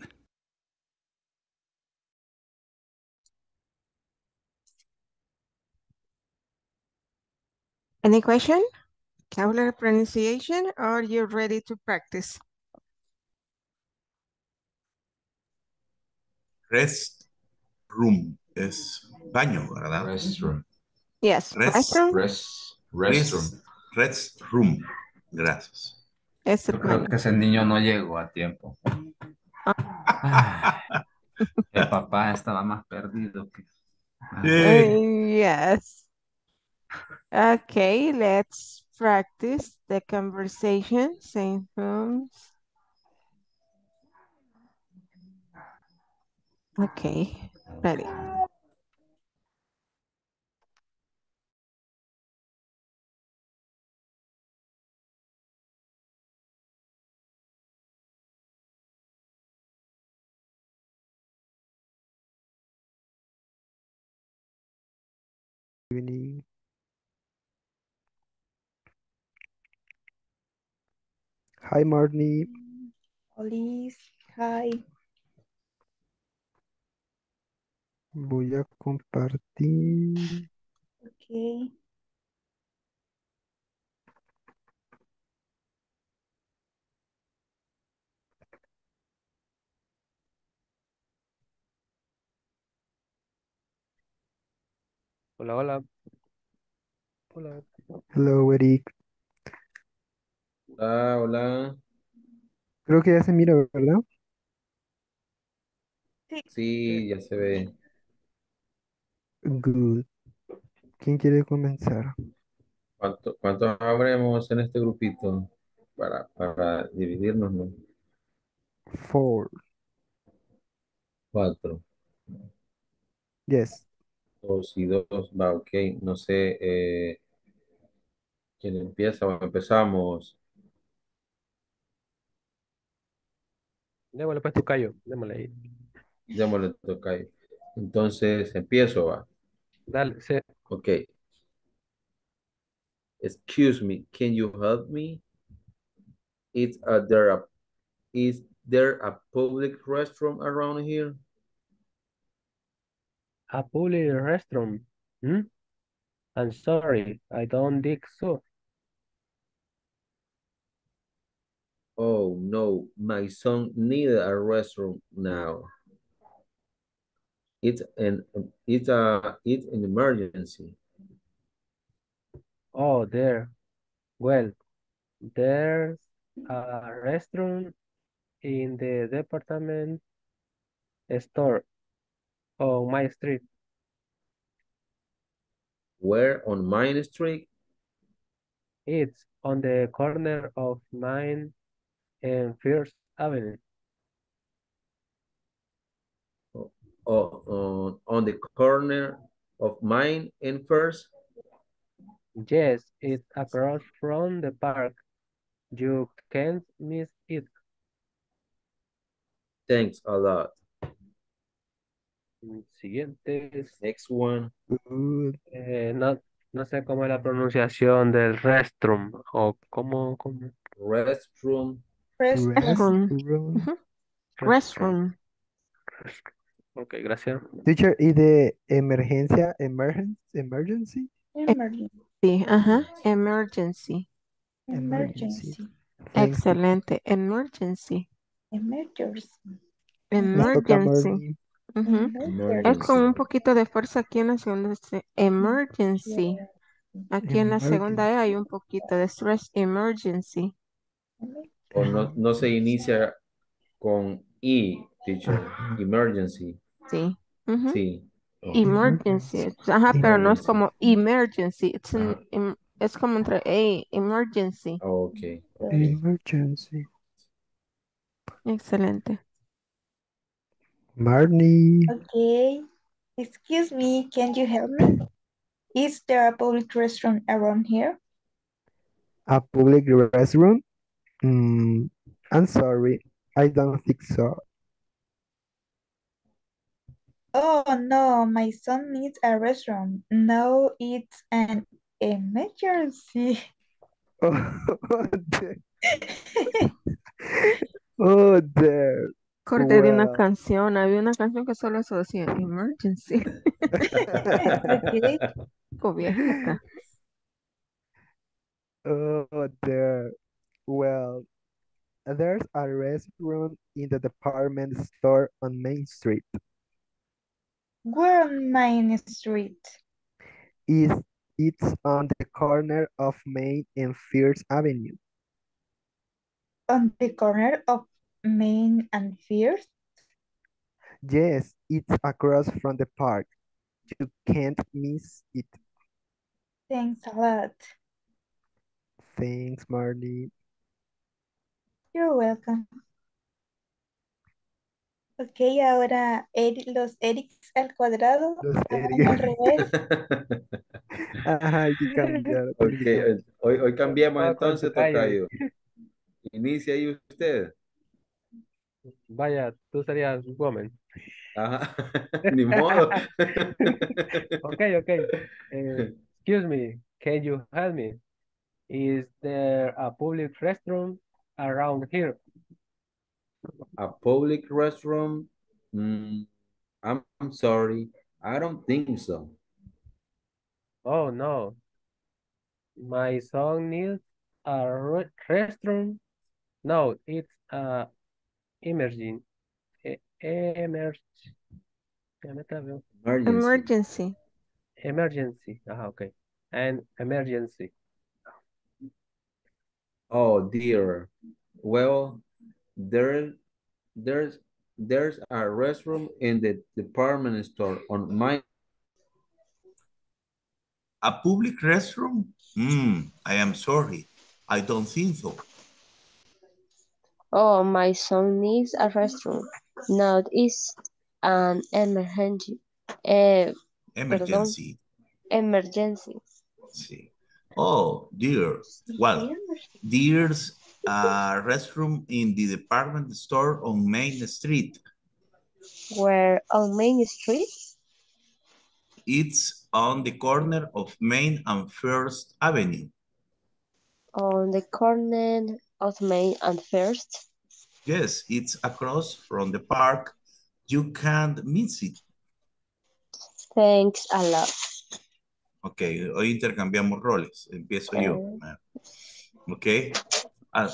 Any question? Vocabulary pronunciation, or you're ready to practice? Rest room es baño, ¿verdad? Restroom. Yes, Rest, restroom. Rest, restroom. Rest room. Gracias. Es el Yo creo baño. que ese niño no llegó a tiempo. Ay, el papá estaba más perdido que... Uh, yes. Okay, let's practice the conversation. Same rooms. Okay, ready. Evening. Hi, Marnie. Olis, hi. Voy a compartir. Okay. Hola, hola. Hola. Hello, Eric. Hola, hola. Creo que ya se mira, ¿verdad? Sí, ya se ve. Good. ¿Quién quiere comenzar? ¿Cuánto, cuántos habremos en este grupito? Para, para dividirnos, ¿no? Four. Cuatro. Yes. Dos y dos, va, ok. No sé, eh, ¿quién empieza o empezamos? Démosle pues tu callo, démosle ahí. Démosle tocayo. Entonces, empiezo, va. Dale, sí. Ok. Excuse me, can you help me? Is uh, there a is there a public restroom around here? A public restroom. Hmm? I'm sorry, I don't think so. Oh no, my son needs a restroom now. It's an it's a it's an emergency. Oh, there. Well, there's a restroom in the department store on my street. Where on Main Street? It's on the corner of Main and First Avenue. Oh, on on the corner of Main and First. Yes, it's across from the park. You can't miss it. Thanks a lot. Siguientes. Next one. Eh, no, no sé cómo es la pronunciación del restroom o cómo, cómo. Restroom. Restroom. Restroom. Ujú. Restroom. Ok, gracias. Teacher, ¿y de emergencia, emergen- emergency? Sí, ajá. Emergency. Emergency. Thanks. Excelente. Emergency. Emergency. Nos toca Emergency. Marnie. Ujú. Es Emergency. con un poquito de fuerza aquí en la segunda. dice Emergency. Aquí en la segunda E hay un poquito de stress. Emergency. O no, no se inicia con E, teacher. Ajá. Emergency. Sí. Ujú. Sí. Ok. Emergency. Ajá, pero no es Emergency. como emergency. It's an Ajá. em- es como entre A, emergency. Ok. Ok. Emergency. Excelente. Marnie. Okay. Excuse me, can you help me? Is there a public restaurant around here? A public restroom? Mm, I'm sorry. I don't think so. Oh no, my son needs a restaurant. No, it's an emergency. Oh, there. Oh, there. Corté de una Well. canción. Había una canción que solo eso decía emergency. Okay. O viejita. Oh, there. Well, there's a restaurant in the department store on Main Street. Where on Main Street? Is it's on the corner of Main and First Avenue. On the corner of Main and First? Yes, it's across from the park. You can't miss it. Thanks a lot. Thanks, Marnie. You're welcome. Ok, ahora Eri- los Erics al cuadrado. Los Háganlo al Eric. revés. Ajá, hay que cambiar. Ok, eh, hoy, hoy cambiamos Todo con entonces, tocayo. tocayo. Inicia ahí usted. Vaya, tú serías woman. Ajá. Ni modo. Okay, okay. Eh, excuse me, can you help me? Is there a public restroom around here? A public restroom? Mm, I'm, I'm sorry. I don't think so. Oh no, my son needs a re- restroom. No, it's a emergency. E- emerg- ya me trabé. Emergency. Emergency. Emergency. Ah, okay. An emergency. Oh dear. Well, there, there's there's a restroom in the department store on my. A public restroom? Hmm, I am sorry. I don't think so. Oh, my son needs a restroom. Now it's an emergency. Eh, perdón, Emergency. emergency. Sí. Oh, dear. Well, there's a restroom in the department store on Main Street. Where on Main Street? It's on the corner of Main and First Avenue. On the corner of Main and First. Yes, it's across from the park. You can't miss it. Thanks a lot. Ok, hoy intercambiamos roles. Empiezo yo. Eh, Ok. Ah,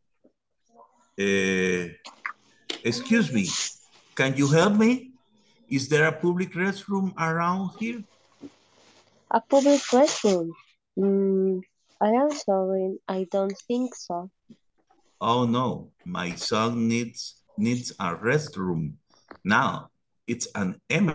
eh, excuse me, can you help me? Is there a public restroom around here? a public restroom? Mm, I am sorry, I don't think so. Oh no, my son needs needs a restroom. Now, it's an emergency.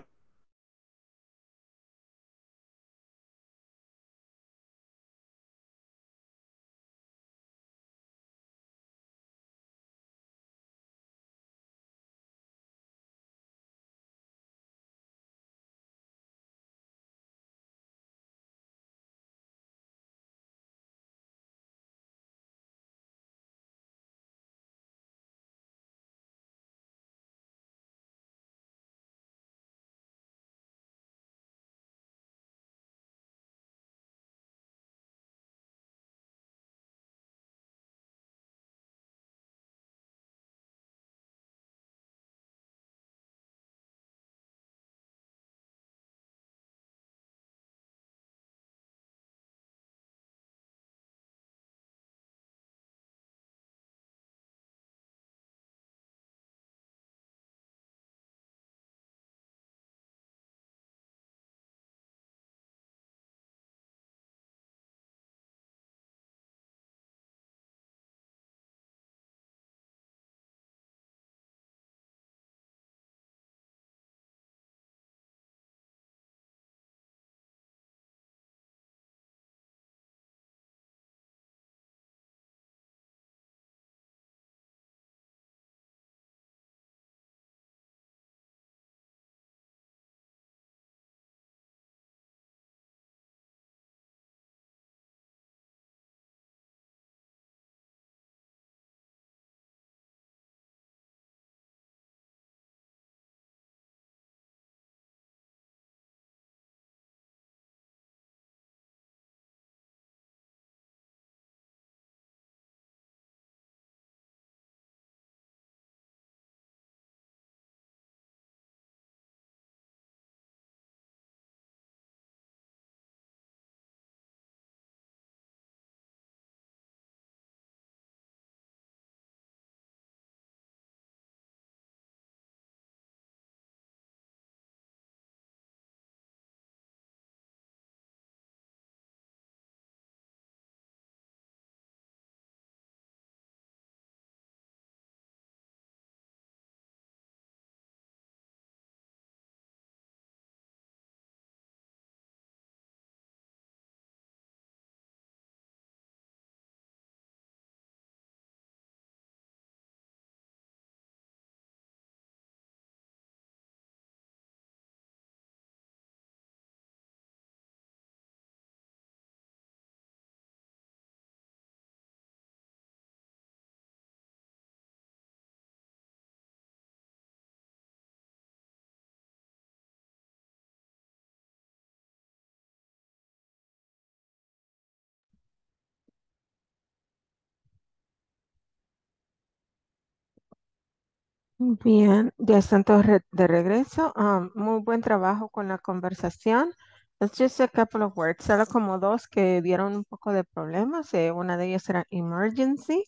Bien, ya están todos re- de regreso. Um, muy buen trabajo con la conversación. It's just a couple of words, solo como dos que dieron un poco de problemas. Eh, una de ellas era emergency.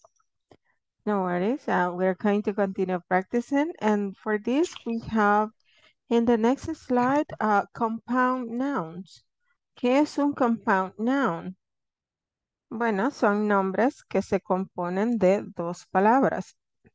No worries. Uh, we're going to continue practicing. And for this, we have in the next slide uh, compound nouns. ¿Qué es un compound noun? Bueno, son nombres que se componen de dos palabras.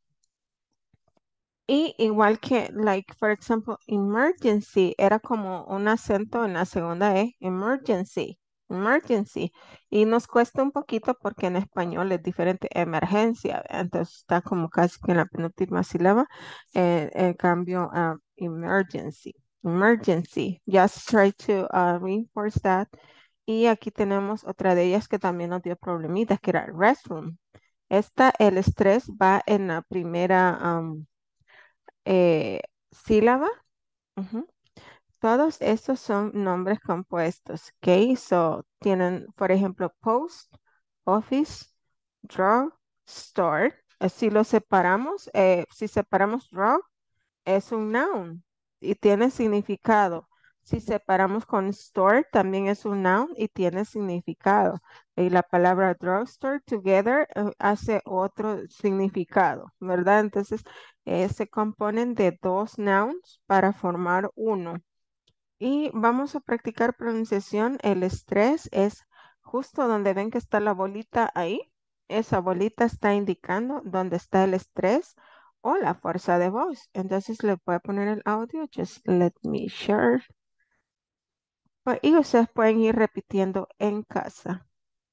Y igual que, like, for example, emergency era como un acento en la segunda E, emergency, emergency. Y nos cuesta un poquito porque en español es diferente, emergencia. Entonces está como casi que en la penúltima sílaba, eh, el cambio a emergency. emergency. Just try to uh, reinforce that. Y aquí tenemos otra de ellas que también nos dio problemitas, que era restroom. Esta, el estrés va en la primera um, eh, sílaba. Ujú. Todos estos son nombres compuestos, ¿ok? So, tienen, por ejemplo, post, office, drug, store. Eh, Si lo separamos, eh, si separamos drug, es un noun y tiene significado. Si separamos con store, también es un noun y tiene significado. Y la palabra drugstore together eh, hace otro significado, ¿verdad? Entonces, eh, se componen de dos nouns para formar uno. Y vamos a practicar pronunciación. El estrés es justo donde ven que está la bolita ahí. Esa bolita está indicando dónde está el estrés o la fuerza de voz. Entonces le voy a poner el audio. Just let me share. Pues, y ustedes pueden ir repitiendo en casa.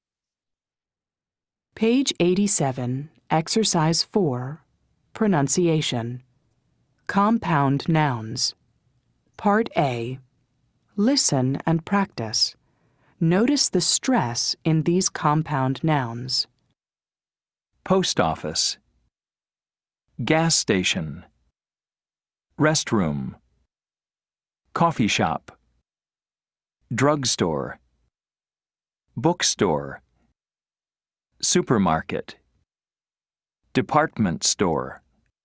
Page eighty-seven, Exercise four, Pronunciation. Compound nouns. Part A. Listen and practice. Notice the stress in these compound nouns. Post office. Gas station. Restroom. Coffee shop. Drugstore. Bookstore. Supermarket. Department store.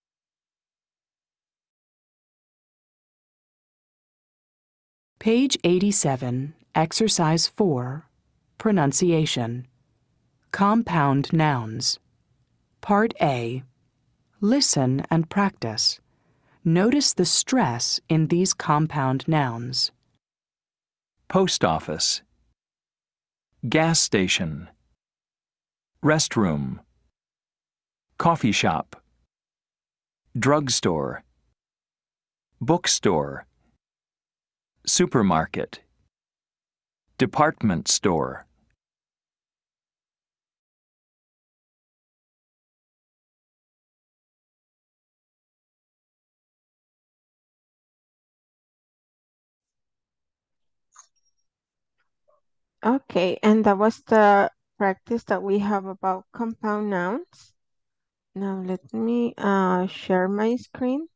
Page eighty-seven, Exercise four, Pronunciation. Compound nouns. Part A. Listen and practice. Notice the stress in these compound nouns. Post office. Gas station. Restroom. Coffee shop. Drugstore. Bookstore. Supermarket. Department store. Okay, and that was the practice that we have about compound nouns. Now let me uh, share my screen.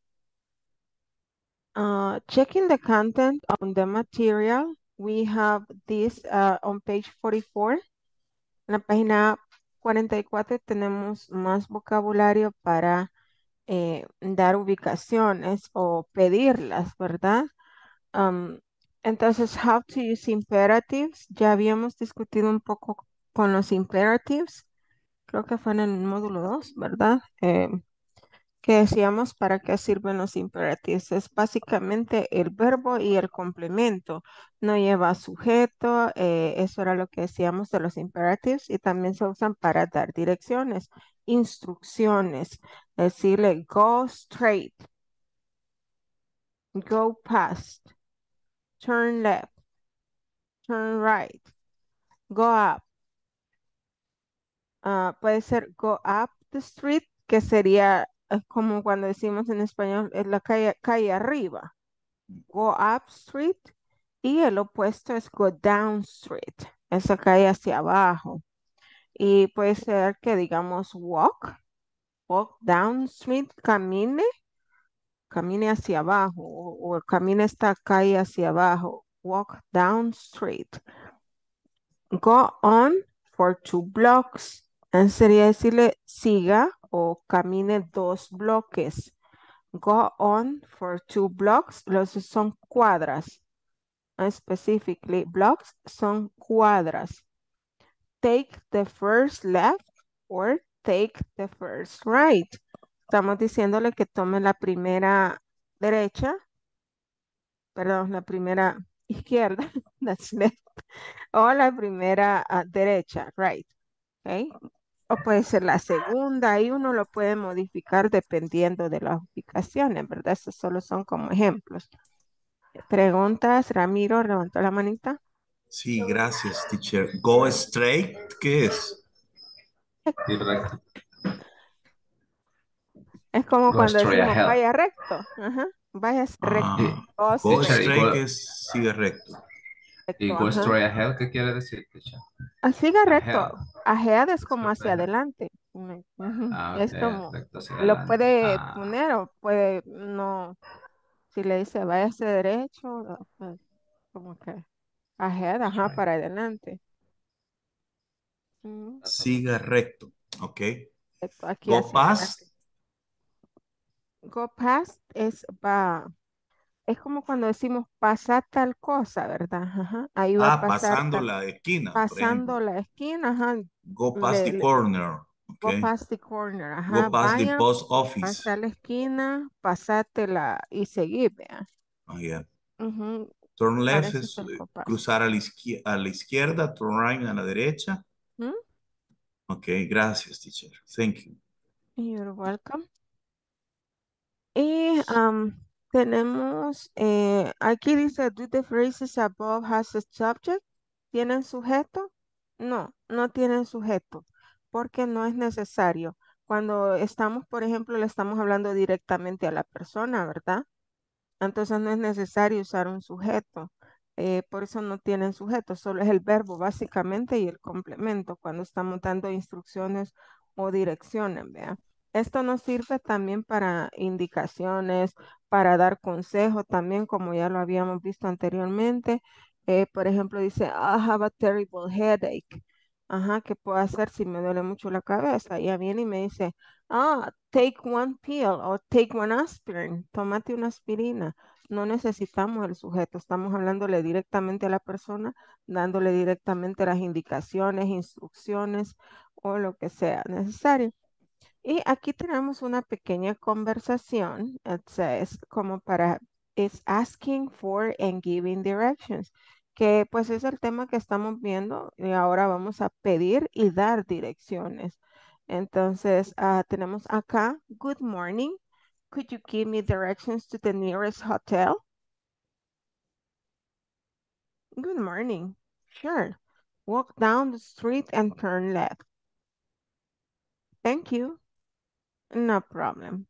Uh, checking the content on the material, we have this uh, on page forty-four. En la página cuarenta y cuatro tenemos más vocabulario para eh, dar ubicaciones o pedirlas, ¿verdad? Um, entonces, how to use imperatives. Ya habíamos discutido un poco con los imperatives. Creo que fue en el módulo dos, ¿verdad? Eh, que decíamos para qué sirven los imperatives. Es básicamente el verbo y el complemento. No lleva sujeto, eh, eso era lo que decíamos de los imperatives y también se usan para dar direcciones, instrucciones. Decirle go straight, go past, turn left, turn right, go up. Uh, puede ser go up the street, que sería es como cuando decimos en español, es la calle, calle arriba. Go up street. Y el opuesto es go down street. Esa calle hacia abajo. Y puede ser que digamos walk. Walk down street. Camine. Camine hacia abajo. O, o camine esta calle hacia abajo. Walk down street. Go on for two blocks. Entonces sería decirle siga o camine dos bloques. Go on for two blocks. Los son cuadras. Specifically, blocks son cuadras. Take the first left or take the first right. Estamos diciéndole que tome la primera derecha. Perdón, la primera izquierda. That's left. O la primera uh, derecha, right. Okay. O puede ser la segunda y uno lo puede modificar dependiendo de las ubicaciones, ¿verdad? Estos solo son como ejemplos. Preguntas, Ramiro, levantó la manita. Sí, gracias, teacher. Go straight, ¿qué es? Directo. Es como Go cuando straight decimos ahead. vaya recto. Ajá. Vaya recto. Ah, Oh, go Teacher, y straight go, es sigue recto. y recto, go ajá. straight ahead, ¿qué quiere decir, teacher? Ah, siga recto. Ahead. Ahead es como Straight hacia ahead. adelante. Me- ujú. Ah, Es ok, como, recto hacia lo adelante. puede Ah, poner o puede no. Si le dice vaya hacia derecho, pues, como que ahead, ajá, straight. para adelante. Mm, Siga recto. Ok. recto, aquí Go hacia adelante. past. Go past es va. Es como cuando decimos pasar tal cosa, ¿verdad? Ajá. Ahí va a Ah, pasar pasando tal, la esquina, por pasando ejemplo. la esquina, ajá. Go past Le, the le- corner. Ok. go past the corner, ajá. Go past the Vaya, post office. pasa la esquina, pasátela y seguir, vea. Oh, yeah. Ujú. Turn Para left eso es es el eh, go past. cruzar a la, izquier- a la izquierda. Turn right a la derecha. ¿Mm? Ok, gracias, teacher. Thank you. You're welcome. Y am, tenemos, eh, aquí dice, do the phrases above has a subject? ¿Tienen sujeto? No, no tienen sujeto, porque no es necesario. Cuando estamos, por ejemplo, le estamos hablando directamente a la persona, ¿verdad? Entonces no es necesario usar un sujeto. Eh, por eso no tienen sujeto, solo es el verbo básicamente y el complemento cuando estamos dando instrucciones o direcciones, ¿vea? Esto nos sirve también para indicaciones, para dar consejo también, como ya lo habíamos visto anteriormente. Eh, por ejemplo, dice, I have a terrible headache. Ajá, ¿qué puedo hacer si me duele mucho la cabeza? Ya viene y me dice, ah, take one pill o take one aspirin. Tómate una aspirina. No necesitamos el sujeto, estamos hablándole directamente a la persona, dándole directamente las indicaciones, instrucciones o lo que sea necesario. Y aquí tenemos una pequeña conversación. It says como para is asking for and giving directions, que pues es el tema que estamos viendo y ahora vamos a pedir y dar direcciones. Entonces, ah, tenemos acá, good morning. Could you give me directions to the nearest hotel? Good morning. Sure. Walk down the street and turn left. Thank you. No problem.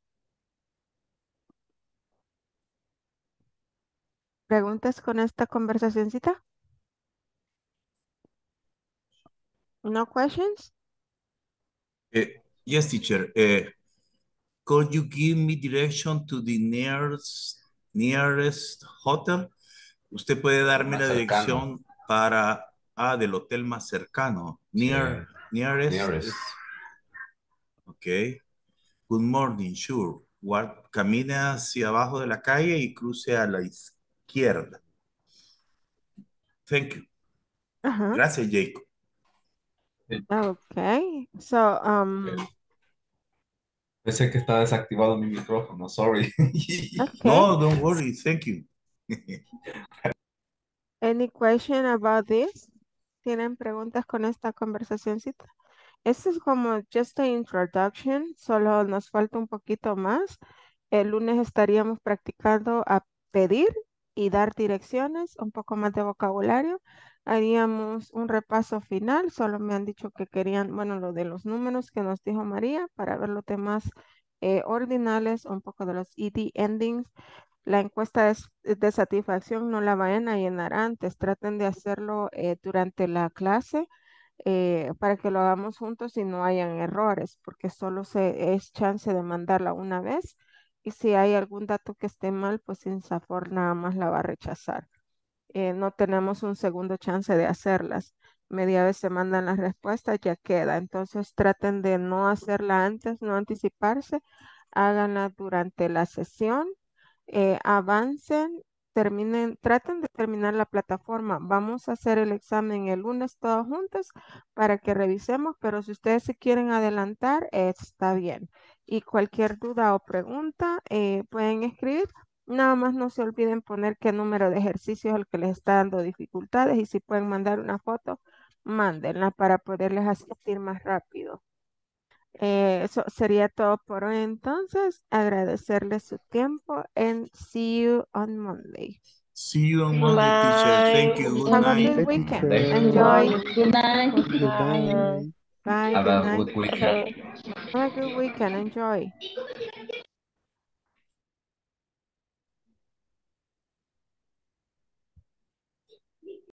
¿Preguntas con esta conversacioncita? No questions? Eh, yes, teacher. Eh, could you give me direction to the nearest, nearest hotel? Usted puede darme Más la cercano. dirección para, ah, del hotel más cercano. Near, Sí. nearest. Nearest. Ok. Good morning, sure. Walk- camine hacia abajo de la calle y cruce a la izquierda. Thank you. Uh-huh. Gracias, Jacob. Okay. So, um, Pensé que estaba desactivado mi micrófono, sorry. okay. No, don't worry. Thank you. Any question about this? ¿Tienen preguntas con esta conversacioncita? Esto es como just a introduction, solo nos falta un poquito más. El lunes estaríamos practicando a pedir y dar direcciones, un poco más de vocabulario. Haríamos un repaso final, solo me han dicho que querían, bueno, lo de los números que nos dijo María, para ver los temas eh, ordinales, un poco de los E D endings. La encuesta de, s- de satisfacción no la vayan a llenar antes, traten de hacerlo eh, durante la clase eh, para que lo hagamos juntos y no hayan errores, porque solo se es chance de mandarla una vez y si hay algún dato que esté mal, pues INSAFORP nada más la va a rechazar. Eh, no tenemos un segundo chance de hacerlas. Media vez se mandan las respuestas, ya queda. Entonces traten de no hacerla antes, no anticiparse, háganla durante la sesión, eh, avancen, terminen, traten de terminar la plataforma. Vamos a hacer el examen el lunes todos juntos para que revisemos, pero si ustedes se quieren adelantar, eh, está bien. Y cualquier duda o pregunta, eh, pueden escribir. Nada más no se olviden poner qué número de ejercicio es el que les está dando dificultades y si pueden mandar una foto, mándenla para poderles asistir más rápido. Eh, eso sería todo por hoy entonces. Agradecerles su tiempo and see you on Monday. See you on Monday, teacher. Thank you. Good Have a night. good weekend. Monday. Enjoy. Good night. Good night. Bye. Have Good a night. good weekend. Have a good weekend. Enjoy.